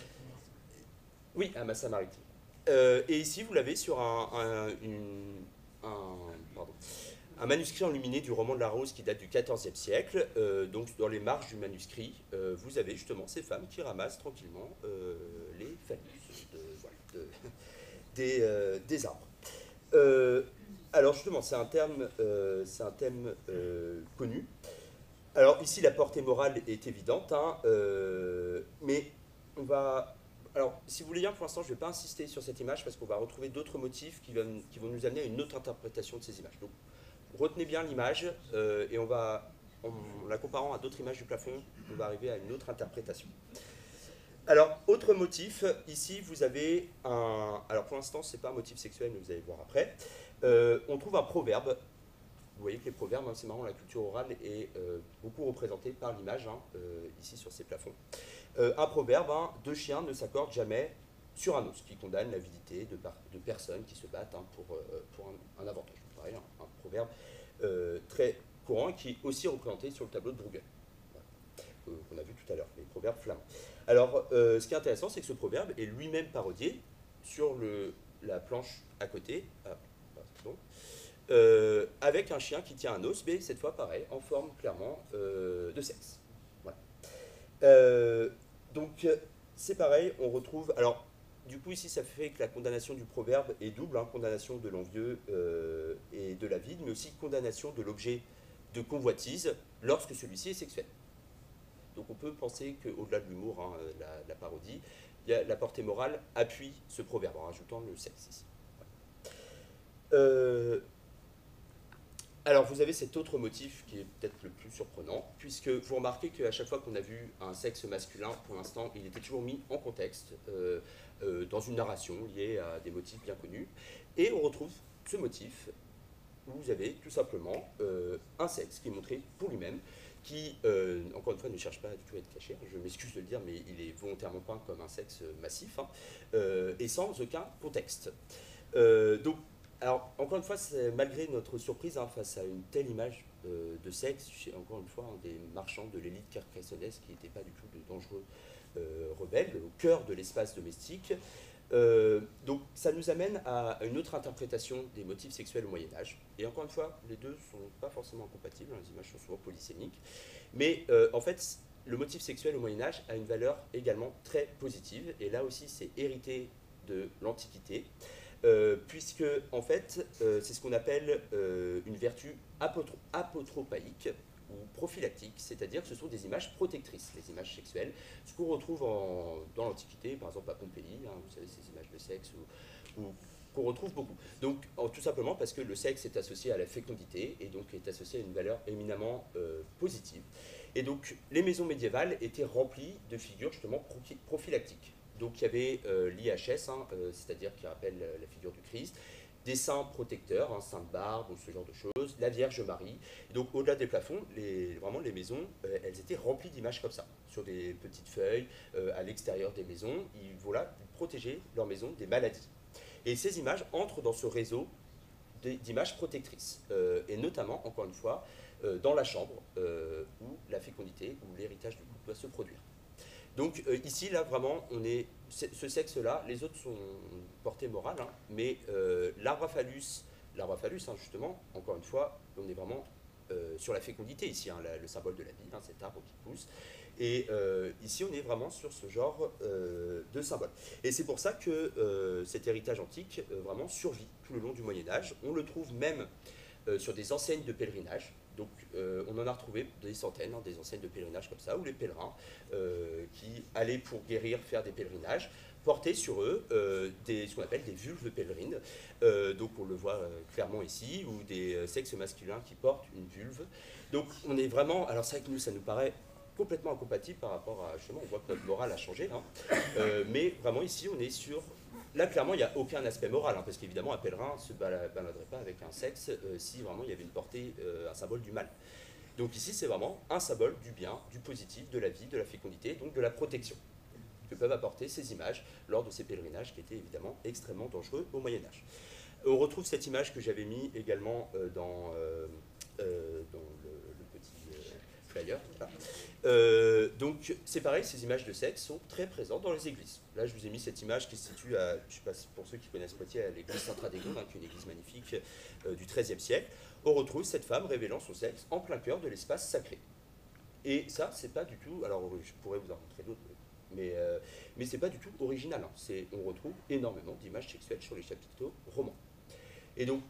Oui, à Massa Maritime. Euh, et ici, vous l'avez sur un, un, une, un, pardon, un manuscrit enluminé du roman de la Rose qui date du quatorzième siècle. Euh, donc, dans les marges du manuscrit, euh, vous avez justement ces femmes qui ramassent tranquillement euh, les phallus de, voilà, de, des, euh, des arbres. Euh, alors, justement, c'est un terme, euh, c'est un thème euh, connu. Alors, ici, la portée morale est évidente, hein, euh, mais on va... Alors, si vous voulez bien, pour l'instant, je ne vais pas insister sur cette image parce qu'on va retrouver d'autres motifs qui, vont, qui vont nous amener à une autre interprétation de ces images. Donc, retenez bien l'image euh, et on va, en, en la comparant à d'autres images du plafond, on va arriver à une autre interprétation. Alors, autre motif, ici, vous avez un... Alors, pour l'instant, ce n'est pas un motif sexuel, mais vous allez voir après. Euh, on trouve un proverbe. Vous voyez que les proverbes, hein, c'est marrant, la culture orale est euh, beaucoup représentée par l'image, hein, euh, ici sur ces plafonds. Euh, un proverbe, hein, deux chiens ne s'accordent jamais sur un os, qui condamne l'avidité de, de personnes qui se battent hein, pour, euh, pour un, un avantage. Pareil, hein, un proverbe euh, très courant qui est aussi représenté sur le tableau de Bruegel, voilà, euh, qu'on a vu tout à l'heure, les proverbes flamands. Alors, euh, ce qui est intéressant, c'est que ce proverbe est lui-même parodié sur le, la planche à côté, ah, pardon, euh, avec un chien qui tient un os, mais cette fois pareil, en forme clairement euh, de sexe. Voilà. Euh, donc c'est pareil, on retrouve... Alors, du coup ici ça fait que la condamnation du proverbe est double, hein, condamnation de l'envieux euh, et de la vide, mais aussi condamnation de l'objet de convoitise lorsque celui-ci est sexuel. Donc on peut penser qu'au-delà de l'humour, hein, la, la parodie, il y a la portée morale appuie ce proverbe en rajoutant le sexe ici. Voilà. Euh, Alors vous avez cet autre motif qui est peut-être le plus surprenant, puisque vous remarquez qu'à chaque fois qu'on a vu un sexe masculin, pour l'instant, il était toujours mis en contexte, euh, euh, dans une narration liée à des motifs bien connus. Et on retrouve ce motif où vous avez tout simplement euh, un sexe qui est montré pour lui-même, qui, euh, encore une fois, ne cherche pas du tout à être caché, je m'excuse de le dire, mais il est volontairement peint comme un sexe massif, hein, euh, et sans aucun contexte. Euh, donc, alors, encore une fois, malgré notre surprise hein, face à une telle image euh, de sexe, chez, encore une fois, hein, des marchands de l'élite carcassonnaise qui n'étaient pas du tout de dangereux euh, rebelles, au cœur de l'espace domestique. Euh, donc, ça nous amène à une autre interprétation des motifs sexuels au Moyen-Âge. Et encore une fois, les deux ne sont pas forcément incompatibles, hein, les images sont souvent polysémiques. Mais euh, en fait, le motif sexuel au Moyen-Âge a une valeur également très positive. Et là aussi, c'est hérité de l'Antiquité. Euh, puisque en fait euh, c'est ce qu'on appelle euh, une vertu apotro apotropaïque ou prophylactique, c'est-à-dire que ce sont des images protectrices, les images sexuelles, ce qu'on retrouve en, dans l'Antiquité, par exemple à Pompéi, hein, vous savez ces images de sexe ou, ou qu'on retrouve beaucoup. Donc en, tout simplement parce que le sexe est associé à la fécondité et donc est associé à une valeur éminemment euh, positive. Et donc les maisons médiévales étaient remplies de figures justement prophylactiques. Donc il y avait euh, l'I H S, hein, euh, c'est-à-dire qui rappelle euh, la figure du Christ, des saints protecteurs, hein, Sainte Barbe, ou ce genre de choses, la Vierge Marie. Et donc au-delà des plafonds, les, vraiment les maisons, euh, elles étaient remplies d'images comme ça, sur des petites feuilles, euh, à l'extérieur des maisons. Ils, voilà, ils protégeaient leur maison des maladies. Et ces images entrent dans ce réseau d'images protectrices, euh, et notamment, encore une fois, euh, dans la chambre euh, où la fécondité, où l'héritage du couple doit se produire. Donc euh, ici, là, vraiment, on est, ce sexe-là, les autres sont portées morales, hein, mais euh, l'arbre à phallus, l'arbre à phallus, hein, justement, encore une fois, on est vraiment euh, sur la fécondité ici, hein, la, le symbole de la vie, hein, cet arbre qui pousse. Et euh, ici, on est vraiment sur ce genre euh, de symbole. Et c'est pour ça que euh, cet héritage antique euh, vraiment survit tout le long du Moyen-Âge. On le trouve même euh, sur des enseignes de pèlerinage. Donc, euh, on en a retrouvé des centaines, hein, des enseignes de pèlerinage comme ça, où les pèlerins euh, qui allaient pour guérir, faire des pèlerinages, portaient sur eux euh, des, ce qu'on appelle des vulves pèlerines. Euh, donc, on le voit euh, clairement ici, ou des euh, sexes masculins qui portent une vulve. Donc, on est vraiment. Alors, c'est vrai que nous, ça nous paraît complètement incompatible par rapport à, justement, on voit que notre morale a changé, hein. euh, mais vraiment ici on est sur, là clairement il n'y a aucun aspect moral, hein, parce qu'évidemment un pèlerin ne se baladerait pas avec un sexe euh, si vraiment il y avait une portée, euh, un symbole du mal. Donc ici c'est vraiment un symbole du bien, du positif, de la vie, de la fécondité, donc de la protection que peuvent apporter ces images lors de ces pèlerinages qui étaient évidemment extrêmement dangereux au Moyen-Âge. On retrouve cette image que j'avais mis également euh, dans, euh, euh, dans le, le petit euh, flyer. Voilà. Euh, donc c'est pareil, ces images de sexe sont très présentes dans les églises. Là je vous ai mis cette image qui se situe à, je sais pas, pour ceux qui connaissent Poitiers, à l'église Saint-Radegonde, hein, qui est une église magnifique euh, du treizième siècle. On retrouve cette femme révélant son sexe en plein cœur de l'espace sacré. Et ça, c'est pas du tout, alors je pourrais vous en montrer d'autres, mais, euh, mais c'est pas du tout original. Hein. C'est, on retrouve énormément d'images sexuelles sur les chapiteaux romans. Et donc,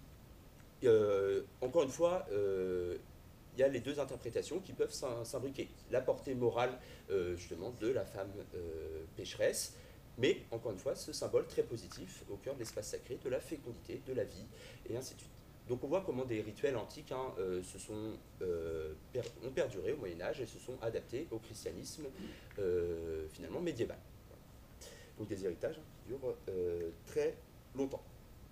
euh, encore une fois, euh, il y a les deux interprétations qui peuvent s'imbriquer. La portée morale, euh, justement, de la femme euh, pécheresse, mais, encore une fois, ce symbole très positif au cœur de l'espace sacré, de la fécondité, de la vie, et ainsi de suite. Donc on voit comment des rituels antiques hein, euh, se sont, euh, per ont perduré au Moyen-Âge et se sont adaptés au christianisme, euh, finalement, médiéval. Voilà. Donc des héritages hein, qui durent euh, très longtemps.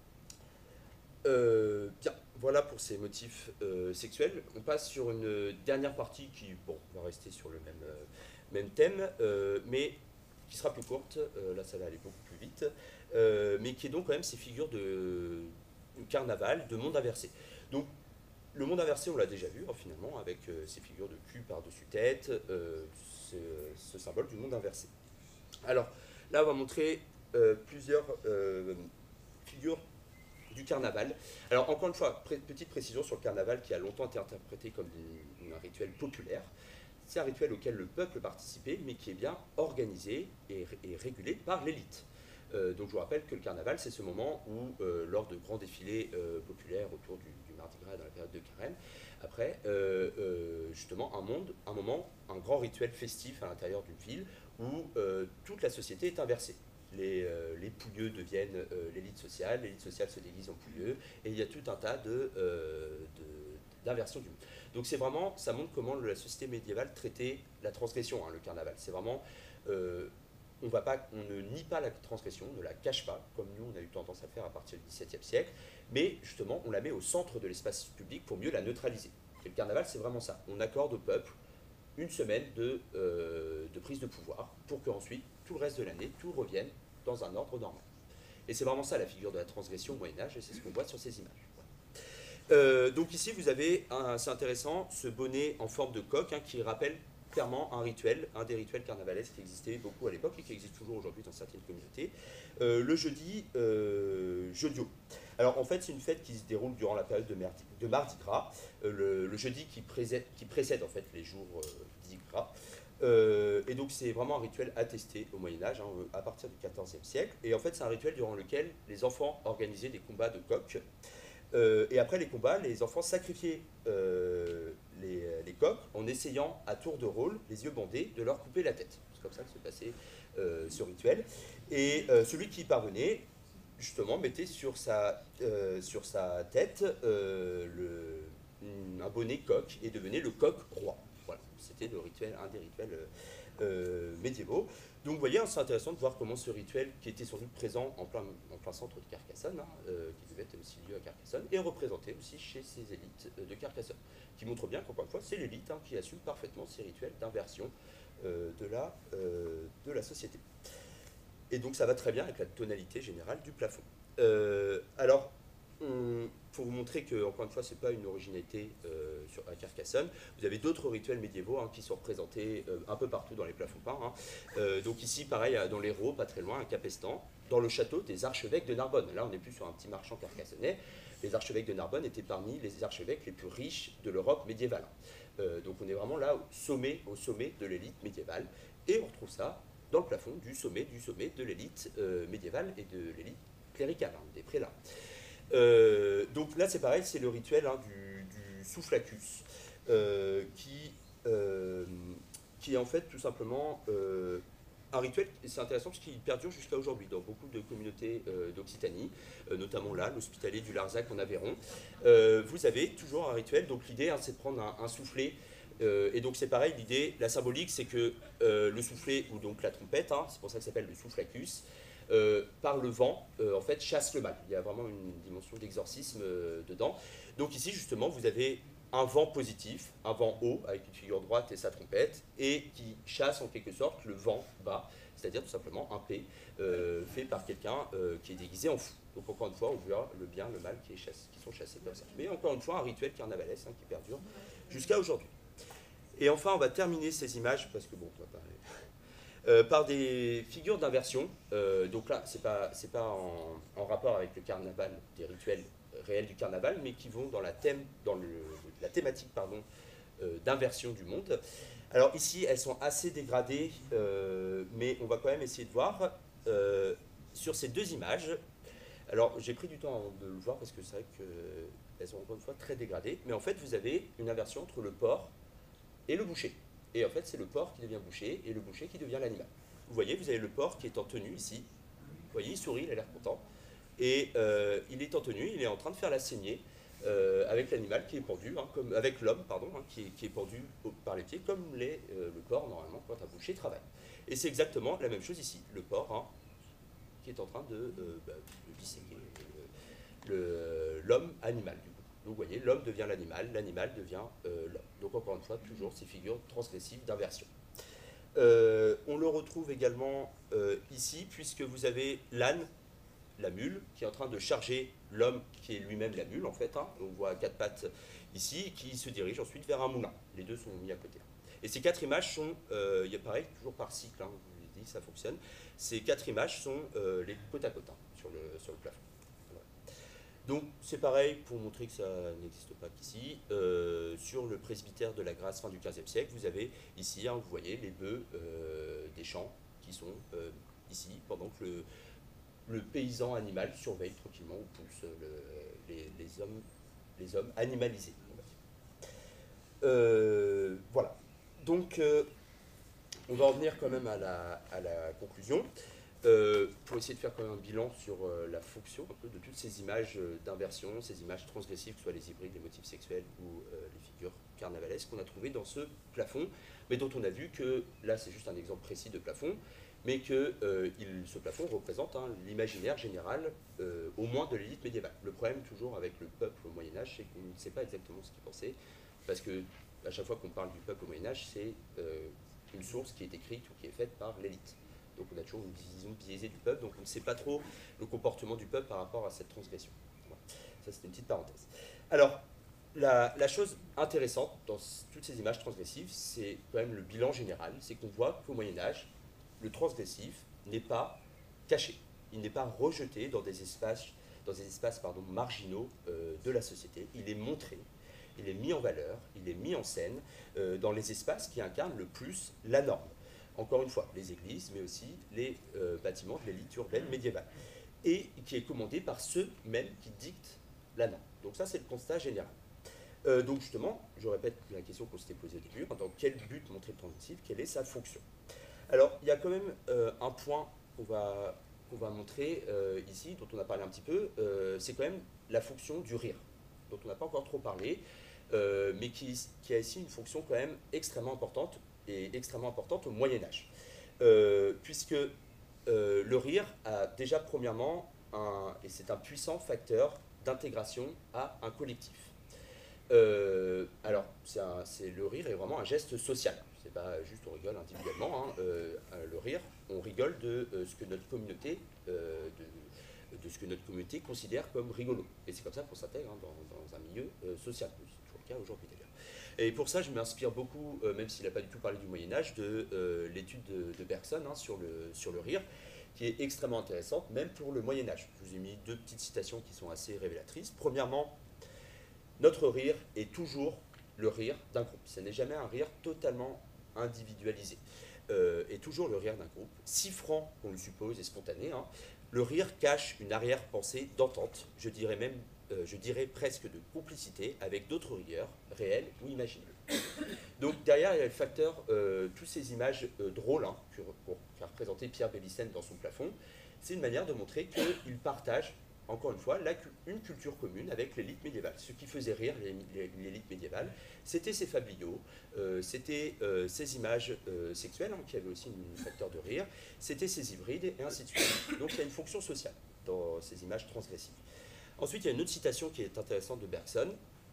Euh, bien, voilà pour ces motifs euh, sexuels. On passe sur une dernière partie qui, bon, va rester sur le même, euh, même thème, euh, mais qui sera plus courte, euh, là ça va aller beaucoup plus vite, euh, mais qui est donc quand même ces figures de carnaval, de monde inversé. Donc, le monde inversé, on l'a déjà vu, hein, finalement, avec euh, ces figures de cul par-dessus tête, euh, ce, ce symbole du monde inversé. Alors, là, on va montrer euh, plusieurs euh, figures du carnaval. Alors, encore une fois, pré petite précision sur le carnaval qui a longtemps été interprété comme une, un rituel populaire. C'est un rituel auquel le peuple participait, mais qui est bien organisé et, et régulé par l'élite. Euh, donc je vous rappelle que le carnaval, c'est ce moment où, euh, lors de grands défilés euh, populaires autour du, du Mardi Gras dans la période de Carême, après, euh, euh, justement, un, monde, un moment, un grand rituel festif à l'intérieur d'une ville où euh, toute la société est inversée. Les, euh, les pouilleux deviennent euh, l'élite sociale, l'élite sociale se déguise en pouilleux, et il y a tout un tas de, euh, d'inversions du monde. Donc c'est vraiment, ça montre comment la société médiévale traitait la transgression, hein, le carnaval. C'est vraiment... Euh, On, va pas, on ne nie pas la transgression, on ne la cache pas, comme nous on a eu tendance à faire à partir du dix-septième siècle, mais justement on la met au centre de l'espace public pour mieux la neutraliser. Et le carnaval c'est vraiment ça, on accorde au peuple une semaine de, euh, de prise de pouvoir pour qu'ensuite tout le reste de l'année, tout revienne dans un ordre normal. Et c'est vraiment ça la figure de la transgression au Moyen-Âge, et c'est ce qu'on voit sur ces images. Euh, donc ici vous avez, c'est intéressant, ce bonnet en forme de coq hein, qui rappelle clairement un rituel, un des rituels carnavalesques qui existait beaucoup à l'époque et qui existe toujours aujourd'hui dans certaines communautés, euh, le jeudi euh, Jeudio. Alors en fait c'est une fête qui se déroule durant la période de Mardi, de Mardi Gras, euh, le, le jeudi qui précède, qui précède en fait les jours euh, dits gras. Euh, et donc c'est vraiment un rituel attesté au Moyen-Âge, hein, à partir du quatorzième siècle. Et en fait c'est un rituel durant lequel les enfants organisaient des combats de coqs. Euh, et après les combats, les enfants sacrifiaient euh, les, les coqs en essayant à tour de rôle, les yeux bandés, de leur couper la tête. C'est comme ça que se passait euh, ce rituel. Et euh, celui qui y parvenait, justement, mettait sur sa, euh, sur sa tête euh, le, un bonnet coq et devenait le coq roi. Voilà, c'était le rituel, un des rituels euh, médiévaux. Donc vous voyez, c'est intéressant de voir comment ce rituel, qui était sans doute présent en plein, en plein centre de Carcassonne, hein, euh, qui devait être aussi lieu à Carcassonne, est représenté aussi chez ces élites de Carcassonne, qui montre bien qu'encore une fois, c'est l'élite hein, qui assume parfaitement ces rituels d'inversion euh, de, la, euh, de la société. Et donc ça va très bien avec la tonalité générale du plafond. Euh, alors, on, pour vous montrer que, encore une fois, ce n'est pas une originalité euh, sur, à Carcassonne, vous avez d'autres rituels médiévaux hein, qui sont représentés euh, un peu partout dans les plafonds peints. Hein. Euh, donc ici, pareil, dans l'Hérault, pas très loin, à Capestan, dans le château des archevêques de Narbonne. Là, on n'est plus sur un petit marchand carcassonnais. Les archevêques de Narbonne étaient parmi les archevêques les plus riches de l'Europe médiévale. Euh, donc on est vraiment là au sommet, au sommet de l'élite médiévale. Et on retrouve ça dans le plafond du sommet du sommet de l'élite euh, médiévale et de l'élite cléricale, hein, des prélats. Euh, donc là c'est pareil, c'est le rituel hein, du, du souflacus, euh, qui, euh, qui est en fait tout simplement euh, un rituel, c'est intéressant parce qu'il perdure jusqu'à aujourd'hui dans beaucoup de communautés euh, d'Occitanie, euh, notamment là, l'hospitalier du Larzac en Aveyron. Euh, vous avez toujours un rituel, donc l'idée hein, c'est de prendre un, un soufflet, euh, et donc c'est pareil, l'idée, la symbolique c'est que euh, le soufflet, ou donc la trompette, hein, c'est pour ça que ça s'appelle le souflacus, Euh, par le vent, euh, en fait, chasse le mal. Il y a vraiment une dimension d'exorcisme euh, dedans. Donc ici, justement, vous avez un vent positif, un vent haut, avec une figure droite et sa trompette, et qui chasse en quelque sorte le vent bas, c'est-à-dire tout simplement un P euh, fait par quelqu'un euh, qui est déguisé en fou. Donc encore une fois, on voit le bien, le mal qui, est chassé, qui sont chassés comme ça. Mais encore une fois, un rituel carnavalesque hein, qui perdure jusqu'à aujourd'hui. Et enfin, on va terminer ces images, parce que bon, on va pas... Euh, par des figures d'inversion. Euh, donc là, ce n'est pas, c'est pas en, en rapport avec le carnaval, des rituels réels du carnaval, mais qui vont dans la, thème, dans le, la thématique pardon, euh, d'inversion du monde. Alors ici, elles sont assez dégradées, euh, mais on va quand même essayer de voir euh, sur ces deux images. Alors j'ai pris du temps de le voir parce que c'est vrai qu'elles sont encore une fois très dégradées, mais en fait vous avez une inversion entre le porc et le boucher. Et en fait, c'est le porc qui devient boucher et le boucher qui devient l'animal. Vous voyez, vous avez le porc qui est en tenue ici. Vous voyez, il sourit, il a l'air content. Et euh, il est en tenue, il est en train de faire la saignée euh, avec l'animal qui est pendu, hein, comme, avec l'homme, pardon, hein, qui, est, qui est pendu au, par les pieds, comme l'est euh, le porc, normalement, quand un boucher travaille. Et c'est exactement la même chose ici. Le porc hein, qui est en train de, euh, bah, de disséquer l'homme animal, du coup. Donc vous voyez, l'homme devient l'animal, l'animal devient euh, l'homme. Donc encore une fois, toujours ces figures transgressives d'inversion. Euh, on le retrouve également euh, ici, puisque vous avez l'âne, la mule, qui est en train de charger l'homme qui est lui-même la mule, en fait. Hein. On voit quatre pattes ici, qui se dirige ensuite vers un moulin. Les deux sont mis à côté. Et ces quatre images sont, euh, il y a pareil, toujours par cycle, hein, je vous l'ai dit, ça fonctionne. Ces quatre images sont euh, les côte à côte hein, sur, le, sur le plafond. Donc c'est pareil pour montrer que ça n'existe pas qu'ici. Euh, sur le presbytère de la Grâce fin du quinzième siècle, vous avez ici, hein, vous voyez les bœufs euh, des champs qui sont euh, ici, pendant que le, le paysan animal surveille tranquillement ou pousse le, les, les, hommes, les hommes animalisés. Euh, voilà. Donc euh, on va en venir quand même à la, à la conclusion. Euh, pour essayer de faire quand même un bilan sur euh, la fonction un peu de toutes ces images euh, d'inversion, ces images transgressives, que ce soit les hybrides, les motifs sexuels ou euh, les figures carnavalesques qu'on a trouvées dans ce plafond, mais dont on a vu que, là c'est juste un exemple précis de plafond, mais que euh, il, ce plafond représente hein, l'imaginaire général, euh, au moins de l'élite médiévale. Le problème toujours avec le peuple au Moyen-Âge, c'est qu'on ne sait pas exactement ce qu'il pensait, parce que à chaque fois qu'on parle du peuple au Moyen-Âge, c'est euh, une source qui est écrite ou qui est faite par l'élite. Donc on a toujours une vision biaisée du peuple, donc on ne sait pas trop le comportement du peuple par rapport à cette transgression. Voilà. Ça c'était une petite parenthèse. Alors, la, la chose intéressante dans toutes ces images transgressives, c'est quand même le bilan général, c'est qu'on voit qu'au Moyen-Âge, le transgressif n'est pas caché, il n'est pas rejeté dans des espaces, dans des espaces pardon, marginaux euh, de la société, il est montré, il est mis en valeur, il est mis en scène euh, dans les espaces qui incarnent le plus la norme. Encore une fois, les églises, mais aussi les euh, bâtiments de l'élite urbaine médiévale, et qui est commandé par ceux mêmes qui dictent la norme. Donc ça, c'est le constat général. Euh, donc justement, je répète la question qu'on s'était posée au début, dans quel but montrer le transgressif, quelle est sa fonction? Alors, il y a quand même euh, un point qu'on va, qu'on va montrer euh, ici, dont on a parlé un petit peu, euh, c'est quand même la fonction du rire, dont on n'a pas encore trop parlé, euh, mais qui, qui a ici une fonction quand même extrêmement importante, et extrêmement importante au Moyen-Âge, euh, puisque euh, le rire a déjà premièrement, un, et c'est un puissant facteur d'intégration à un collectif. Euh, alors, c'est un, c'est, le rire est vraiment un geste social, c'est pas juste on rigole individuellement, hein. euh, le rire, on rigole de euh, ce que notre communauté euh, de ce que notre communauté considère comme rigolo. Et c'est comme ça qu'on s'intègre hein, dans, dans un milieu euh, social. C'est toujours le cas aujourd'hui d'ailleurs. Et pour ça, je m'inspire beaucoup, euh, même s'il n'a pas du tout parlé du Moyen-Âge, de euh, l'étude de, de Bergson hein, sur, le, sur le rire, qui est extrêmement intéressante, même pour le Moyen-Âge. Je vous ai mis deux petites citations qui sont assez révélatrices. Premièrement, notre rire est toujours le rire d'un groupe. Ce n'est jamais un rire totalement individualisé. Euh, est toujours le rire d'un groupe, si franc qu'on le suppose et spontané. Hein. Le rire cache une arrière-pensée d'entente, je dirais même, euh, je dirais presque de complicité avec d'autres rieurs, réels ou imaginaires. Donc derrière, il y a le facteur, euh, toutes ces images euh, drôles, hein, que, pour faire représenter Pierre Bélissen dans son plafond, c'est une manière de montrer qu'il partage, encore une fois, la, une culture commune avec l'élite médiévale. Ce qui faisait rire l'élite médiévale, c'était ces fabliaux, euh, c'était euh, ces images euh, sexuelles, hein, qui avaient aussi un facteur de rire, c'était ces hybrides, et ainsi de suite. Donc il y a une fonction sociale dans ces images transgressives. Ensuite, il y a une autre citation qui est intéressante de Bergson.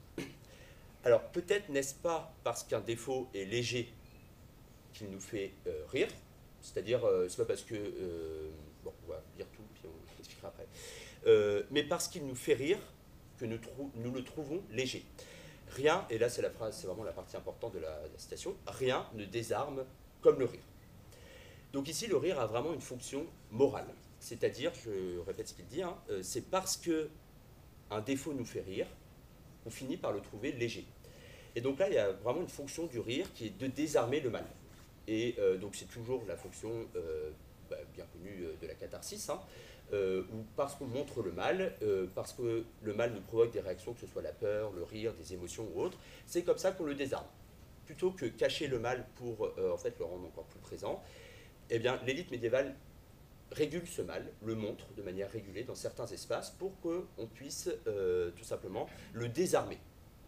Alors, peut-être n'est-ce pas parce qu'un défaut est léger qu'il nous fait euh, rire, c'est-à-dire, euh, c'est pas parce que... Euh, bon, on va lire tout, puis on expliquera après. Euh, mais parce qu'il nous fait rire que nous, nous le trouvons léger. Rien, et là c'est la phrase, c'est vraiment la partie importante de la, de la citation, rien ne désarme comme le rire. Donc ici, le rire a vraiment une fonction morale. C'est-à-dire, je répète ce qu'il dit, hein, euh, c'est parce que un défaut nous fait rire, on finit par le trouver léger. Et donc là, il y a vraiment une fonction du rire qui est de désarmer le mal. Et euh, donc c'est toujours la fonction euh, bah, bien connue de la catharsis, hein, euh, où parce qu'on montre le mal, euh, parce que le mal nous provoque des réactions, que ce soit la peur, le rire, des émotions ou autres, c'est comme ça qu'on le désarme. Plutôt que cacher le mal pour euh, en fait, le rendre encore plus présent, eh bien l'élite médiévale régule ce mal, le montre de manière régulée dans certains espaces pour qu'on puisse euh, tout simplement le désarmer.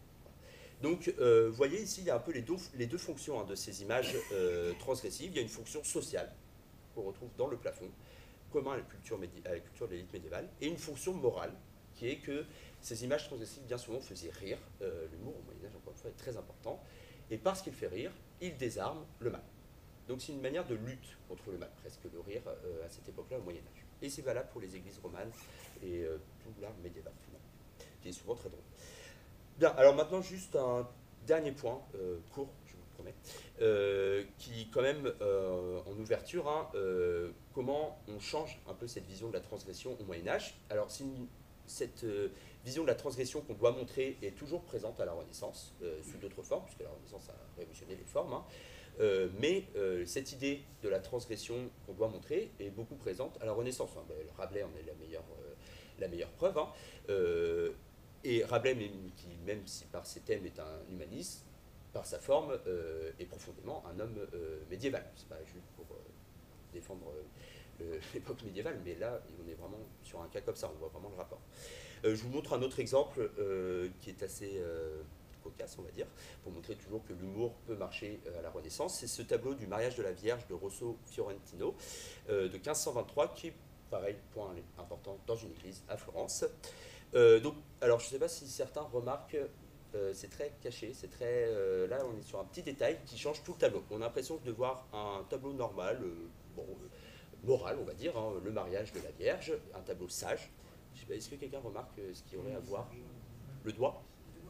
Donc, euh, vous voyez ici, il y a un peu les deux, les deux fonctions hein, de ces images euh, transgressives. Il y a une fonction sociale qu'on retrouve dans le plafond, commun à la culture, à la culture de l'élite médiévale, et une fonction morale qui est que ces images transgressives bien souvent faisaient rire. Euh, L'humour au Moyen-Âge, encore une fois, est très important. Et parce qu'il fait rire, il désarme le mal. Donc c'est une manière de lutte contre le mal, presque le rire euh, à cette époque-là au Moyen-Âge. Et c'est valable pour les églises romanes et euh, tout l'art médiéval, finalement, qui est souvent très drôle. Bien, alors maintenant juste un dernier point, euh, court, je vous promets, euh, qui quand même, euh, en ouverture, hein, euh, comment on change un peu cette vision de la transgression au Moyen-Âge. Alors une, cette euh, vision de la transgression qu'on doit montrer est toujours présente à la Renaissance, euh, sous d'autres formes, puisque la Renaissance a révolutionné les formes, hein. Euh, mais euh, cette idée de la transgression qu'on doit montrer est beaucoup présente à la Renaissance. Enfin, ben, Rabelais en est la meilleure, euh, la meilleure preuve. Hein. Euh, et Rabelais, même, qui, même si par ses thèmes est un humaniste, par sa forme, euh, est profondément un homme euh, médiéval. C'est pas juste pour euh, défendre euh, l'époque médiévale, mais là, on est vraiment sur un cas comme ça, on voit vraiment le rapport. Euh, je vous montre un autre exemple euh, qui est assez... Euh, cocasse, on va dire, pour montrer toujours que l'humour peut marcher à la Renaissance. C'est ce tableau du mariage de la Vierge de Rosso Fiorentino euh, de quinze cent vingt-trois qui, pareil, point important, dans une église à Florence. Euh, donc, alors, je ne sais pas si certains remarquent, euh, c'est très caché, c'est très... Euh, là, on est sur un petit détail qui change tout le tableau. On a l'impression de voir un tableau normal, euh, bon, euh, moral, on va dire, hein, le mariage de la Vierge, un tableau sage. Je sais pas, est-ce que quelqu'un remarque ce qu'il y aurait à voir? Le doigt?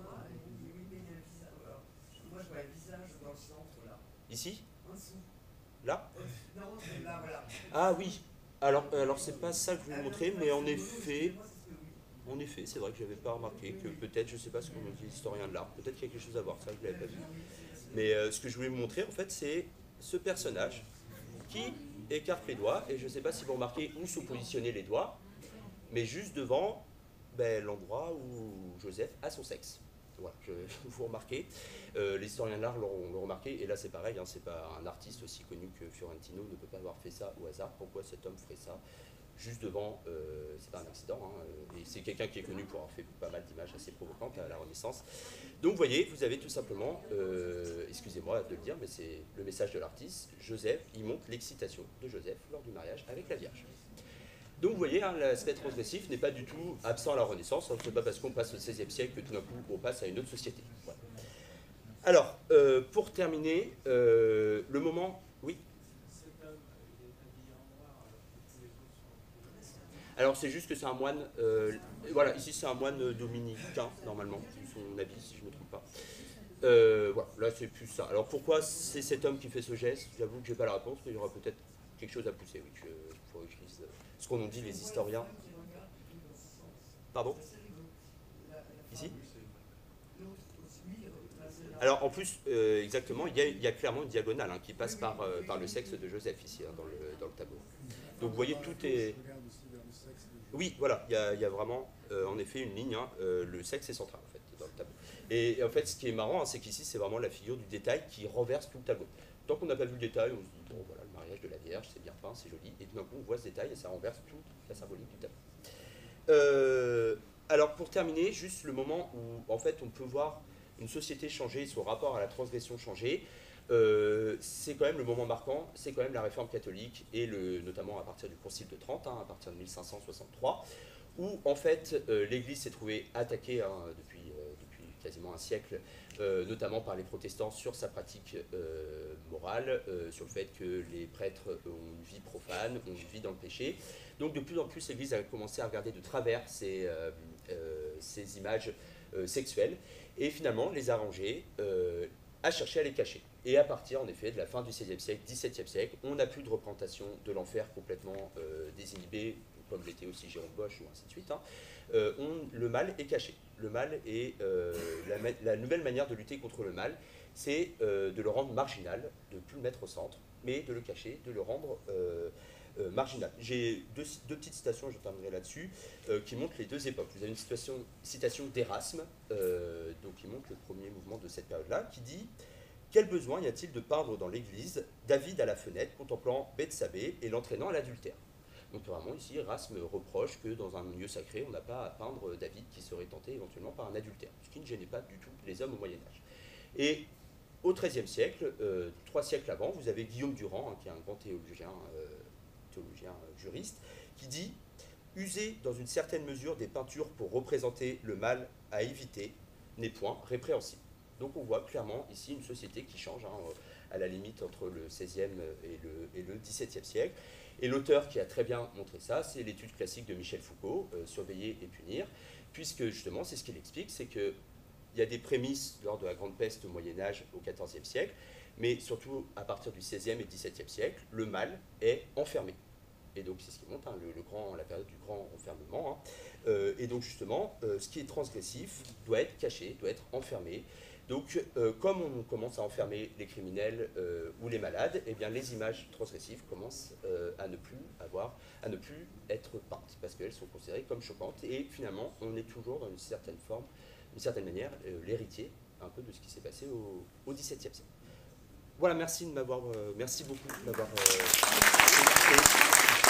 Moi, je vois un visage dans le centre, là. Ici? En dessous. Là? Euh, non, c'est là, voilà. Ah oui. Alors, alors c'est pas ça que je vais vous montrer, mais en effet, en effet, c'est vrai que je n'avais pas remarqué, que peut-être, je ne sais pas ce qu'on dit l'historien de l'art, peut-être qu'il y a quelque chose à voir, ça je ne l'avais pas vu. Mais euh, ce que je voulais vous montrer, en fait, c'est ce personnage qui écarte les doigts, et je ne sais pas si vous remarquez où sont positionnés les doigts, mais juste devant ben, l'endroit où Joseph a son sexe. Voilà, je, vous remarquez. Euh, les historiens de l'art l'ont remarqué, et là c'est pareil, hein, c'est pas un artiste aussi connu que Fiorentino ne peut pas avoir fait ça au hasard. Pourquoi cet homme ferait ça juste devant, euh, c'est pas un accident, hein, et c'est quelqu'un qui est connu pour avoir fait pas mal d'images assez provocantes à la Renaissance. Donc vous voyez, vous avez tout simplement, euh, excusez-moi de le dire, mais c'est le message de l'artiste, Joseph, il montre l'excitation de Joseph lors du mariage avec la Vierge. Donc vous voyez, hein, l'aspect transgressif n'est pas du tout absent à la Renaissance, ce n'est pas parce qu'on passe au seizième siècle que tout d'un coup on passe à une autre société. Voilà. Alors, euh, pour terminer, euh, le moment... Oui. Alors c'est juste que c'est un moine, euh, voilà, ici c'est un moine dominicain, normalement, son habit, si je ne me trompe pas. Euh, voilà, là c'est plus ça. Alors pourquoi c'est cet homme qui fait ce geste? J'avoue que j'ai pas la réponse, mais il y aura peut-être quelque chose à pousser, oui, que, faut que je lise ce qu'on ont dit les historiens. Pardon? Ici? Alors en plus, euh, exactement, il y, a, il y a clairement une diagonale hein, qui passe par, euh, par le sexe de Joseph ici, hein, dans, le, dans le tableau. Donc vous voyez, tout est... Oui, voilà, il y a, il y a vraiment, euh, en effet, une ligne, hein, euh, le sexe est central, en fait, dans le tableau. Et, et en fait, ce qui est marrant, hein, c'est qu'ici, c'est vraiment la figure du détail qui renverse tout le tableau. Tant qu'on n'a pas vu le détail, on se dit, bon, voilà, le mariage de la Vierge, c'est bien peint, c'est joli, et tout d'un coup, on voit ce détail et ça renverse toute la symbolique du tableau. Euh, alors, pour terminer, juste le moment où, en fait, on peut voir une société changer, son rapport à la transgression changer, euh, c'est quand même le moment marquant, c'est quand même la réforme catholique, et le, notamment à partir du Concile de Trente, hein, à partir de mille cinq cent soixante-trois, où en fait euh, l'Église s'est trouvée attaquée hein, depuis, euh, depuis quasiment un siècle, euh, notamment par les protestants sur sa pratique euh, morale, euh, sur le fait que les prêtres ont une vie profane, ont une vie dans le péché. Donc de plus en plus l'Église a commencé à regarder de travers ces, euh, euh, ces images euh, sexuelles, et finalement les a rangées, euh, a cherché à les cacher. Et à partir, en effet, de la fin du seizième siècle, dix-septième siècle, on n'a plus de représentation de l'enfer complètement euh, désinhibé, comme l'était aussi Jérôme Bosch, ou ainsi de suite. Hein. Euh, on, le mal est caché. Le mal est euh, la, la nouvelle manière de lutter contre le mal, c'est euh, de le rendre marginal, de ne plus le mettre au centre, mais de le cacher, de le rendre euh, euh, marginal. J'ai deux, deux petites citations, je terminerai là-dessus, euh, qui montrent les deux époques. Vous avez une citation, citation d'Erasme, euh, donc qui montre le premier mouvement de cette période-là, qui dit « Quel besoin y a-t-il de peindre dans l'église David à la fenêtre contemplant Bethsabée et l'entraînant à l'adultère ?» Donc vraiment ici, Erasme reproche que dans un milieu sacré, on n'a pas à peindre David qui serait tenté éventuellement par un adultère, ce qui ne gênait pas du tout les hommes au Moyen-Âge. Et au treizième siècle, euh, trois siècles avant, vous avez Guillaume Durand, hein, qui est un grand théologien, euh, théologien euh, juriste, qui dit « User dans une certaine mesure des peintures pour représenter le mal à éviter n'est point répréhensible. » Donc on voit clairement ici une société qui change, hein, à la limite entre le seizième et le, et le dix-septième siècle. Et l'auteur qui a très bien montré ça, c'est l'étude classique de Michel Foucault, euh, Surveiller et punir, puisque justement, c'est ce qu'il explique, c'est qu'il y a des prémices lors de la Grande Peste au Moyen-Âge, au quatorzième siècle, mais surtout à partir du seizième et dix-septième siècle, le mal est enfermé. Et donc c'est ce qui montre, hein, le, le grand, la période du grand enfermement. Hein. Euh, et donc justement, euh, ce qui est transgressif doit être caché, doit être enfermé. Donc, euh, comme on commence à enfermer les criminels euh, ou les malades, eh bien, les images transgressives commencent euh, à ne plus avoir, à ne plus être peintes, parce qu'elles sont considérées comme choquantes. Et finalement, on est toujours dans une certaine forme, d'une certaine manière, euh, l'héritier un peu de ce qui s'est passé au, au dix-septième siècle. Voilà, merci de m'avoir, euh, merci beaucoup de m'avoir euh, écouté.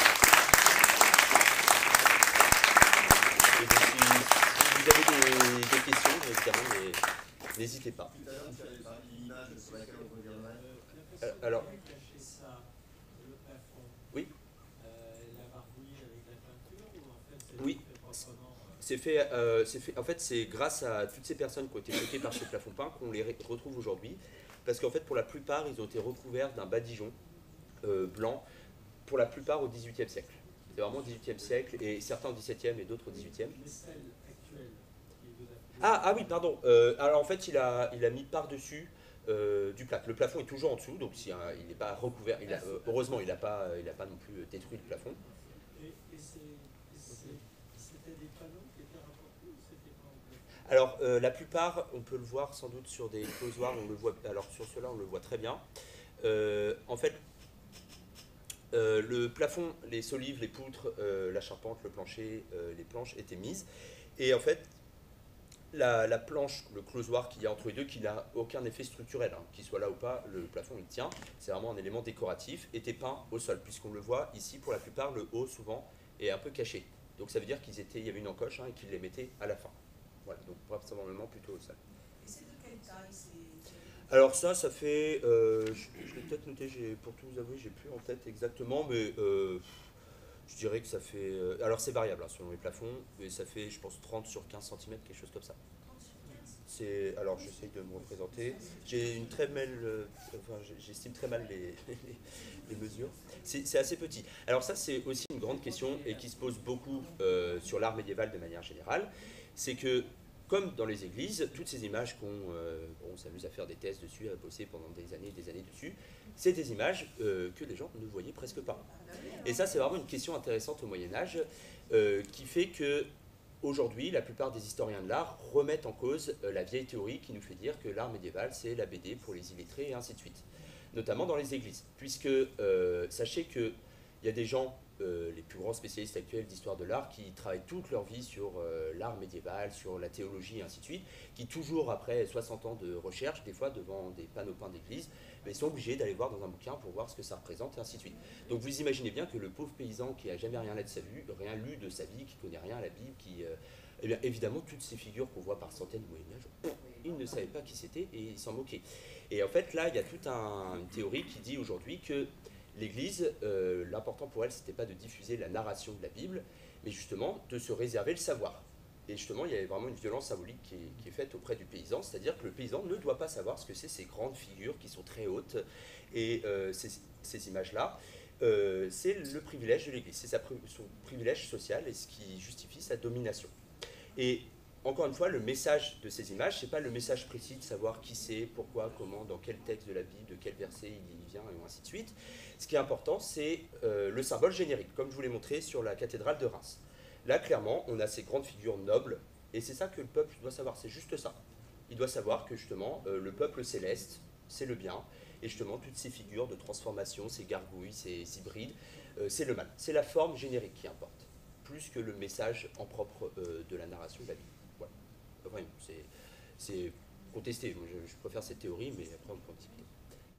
Et donc, si, si vous avez des, des questions, évidemment, mais n'hésitez pas. Tout à l'heure, tu avais parlé d'une image sur laquelle on reviendrait. Euh, alors, cacher ça, le plafond, oui, euh, la barbouille avec la peinture, ou en fait c'est oui, fait proprement euh, c'est fait, euh, c'est fait. En fait, c'est grâce à toutes ces personnes qui ont été choquées par ce plafond peint qu'on les retrouve aujourd'hui, parce qu'en fait, pour la plupart, ils ont été recouverts d'un badigeon euh, blanc, pour la plupart au dix-huitième siècle. C'est vraiment au dix-huitième siècle, et certains au dix-septième et d'autres au dix-huitième. l'aisselle actuelle qui vous a Ah, ah oui, pardon. Euh, alors en fait, il a, il a mis par-dessus euh, du plâtre. Le plafond est toujours en dessous, donc si, hein, il n'est pas recouvert. Il a, euh, heureusement, il n'a pas, il a pas non plus détruit le plafond. Et, et c'est- et c'est- c'était des panneaux qui étaient rapportés ou c'était pas en plafond? Alors euh, la plupart, on peut le voir sans doute sur des closoirs. On le voit. Alors sur cela, on le voit très bien. Euh, en fait, euh, le plafond, les solives, les poutres, euh, la charpente, le plancher, euh, les planches étaient mises. Et en fait, La, la planche, le closoir qu'il y a entre les deux, qui n'a aucun effet structurel, hein, qu'il soit là ou pas, le plafond il tient, c'est vraiment un élément décoratif, était peint au sol, puisqu'on le voit ici, pour la plupart, le haut souvent est un peu caché. Donc ça veut dire qu'ils étaient, il y avait une encoche, hein, et qu'ils les mettaient à la fin. Voilà, donc probablement plutôt au sol. Et c'est de quelle taille c'est- Alors ça, ça fait, euh, je, je l'ai peut-être noté, j'ai- pour tout vous avouer, j'ai plus en tête exactement, mais euh, je dirais que ça fait, alors c'est variable hein, selon les plafonds, mais ça fait je pense trente sur quinze centimètres, quelque chose comme ça. c'est, alors j'essaye de me représenter. J'ai une très mal, euh, enfin j'estime très mal les, les, les mesures. C'est c'est assez petit. Alors ça c'est aussi une grande question et qui se pose beaucoup euh, sur l'art médiéval de manière générale. C'est que comme dans les églises, toutes ces images qu'on euh, on s'amuse à faire des thèses dessus, à bosser pendant des années et des années dessus, c'est des images euh, que les gens ne voyaient presque pas. Et ça c'est vraiment une question intéressante au Moyen-Âge euh, qui fait que aujourd'hui, la plupart des historiens de l'art remettent en cause euh, la vieille théorie qui nous fait dire que l'art médiéval, c'est la B D pour les illettrés et ainsi de suite, notamment dans les églises. Puisque, euh, sachez qu'il y a des gens, euh, les plus grands spécialistes actuels d'histoire de l'art, qui travaillent toute leur vie sur euh, l'art médiéval, sur la théologie et ainsi de suite, qui toujours après soixante ans de recherche, des fois devant des panneaux peints d'église, mais sont obligés d'aller voir dans un bouquin pour voir ce que ça représente et ainsi de suite. Donc vous imaginez bien que le pauvre paysan qui n'a jamais rien lu de sa vie, rien lu de sa vie, qui connaît rien à la Bible, qui, euh, eh bien évidemment toutes ces figures qu'on voit par centaines au Moyen-Âge, il ne savait pas qui c'était et il s'en moquait. Et en fait là il y a toute un, une théorie qui dit aujourd'hui que l'Église, euh, l'important pour elle c'était pas de diffuser la narration de la Bible, mais justement de se réserver le savoir. Et justement, il y a vraiment une violence symbolique qui est, qui est faite auprès du paysan, c'est-à-dire que le paysan ne doit pas savoir ce que c'est ces grandes figures qui sont très hautes, et euh, ces, ces images-là, euh, c'est le privilège de l'Église, c'est sa, son privilège social et ce qui justifie sa domination. Et encore une fois, le message de ces images, c'est pas le message précis de savoir qui c'est, pourquoi, comment, dans quel texte de la Bible, de quel verset il vient, et ainsi de suite. Ce qui est important, c'est euh, le symbole générique, comme je vous l'ai montré sur la cathédrale de Reims. Là, clairement, on a ces grandes figures nobles, et c'est ça que le peuple doit savoir, c'est juste ça. Il doit savoir que justement, euh, le peuple céleste, c'est le bien, et justement, toutes ces figures de transformation, ces gargouilles, ces hybrides, euh, c'est le mal. C'est la forme générique qui importe, plus que le message en propre euh, de la narration de la Bible. Voilà. Enfin, c'est contesté, je, je préfère cette théorie, mais après on peut en discuter.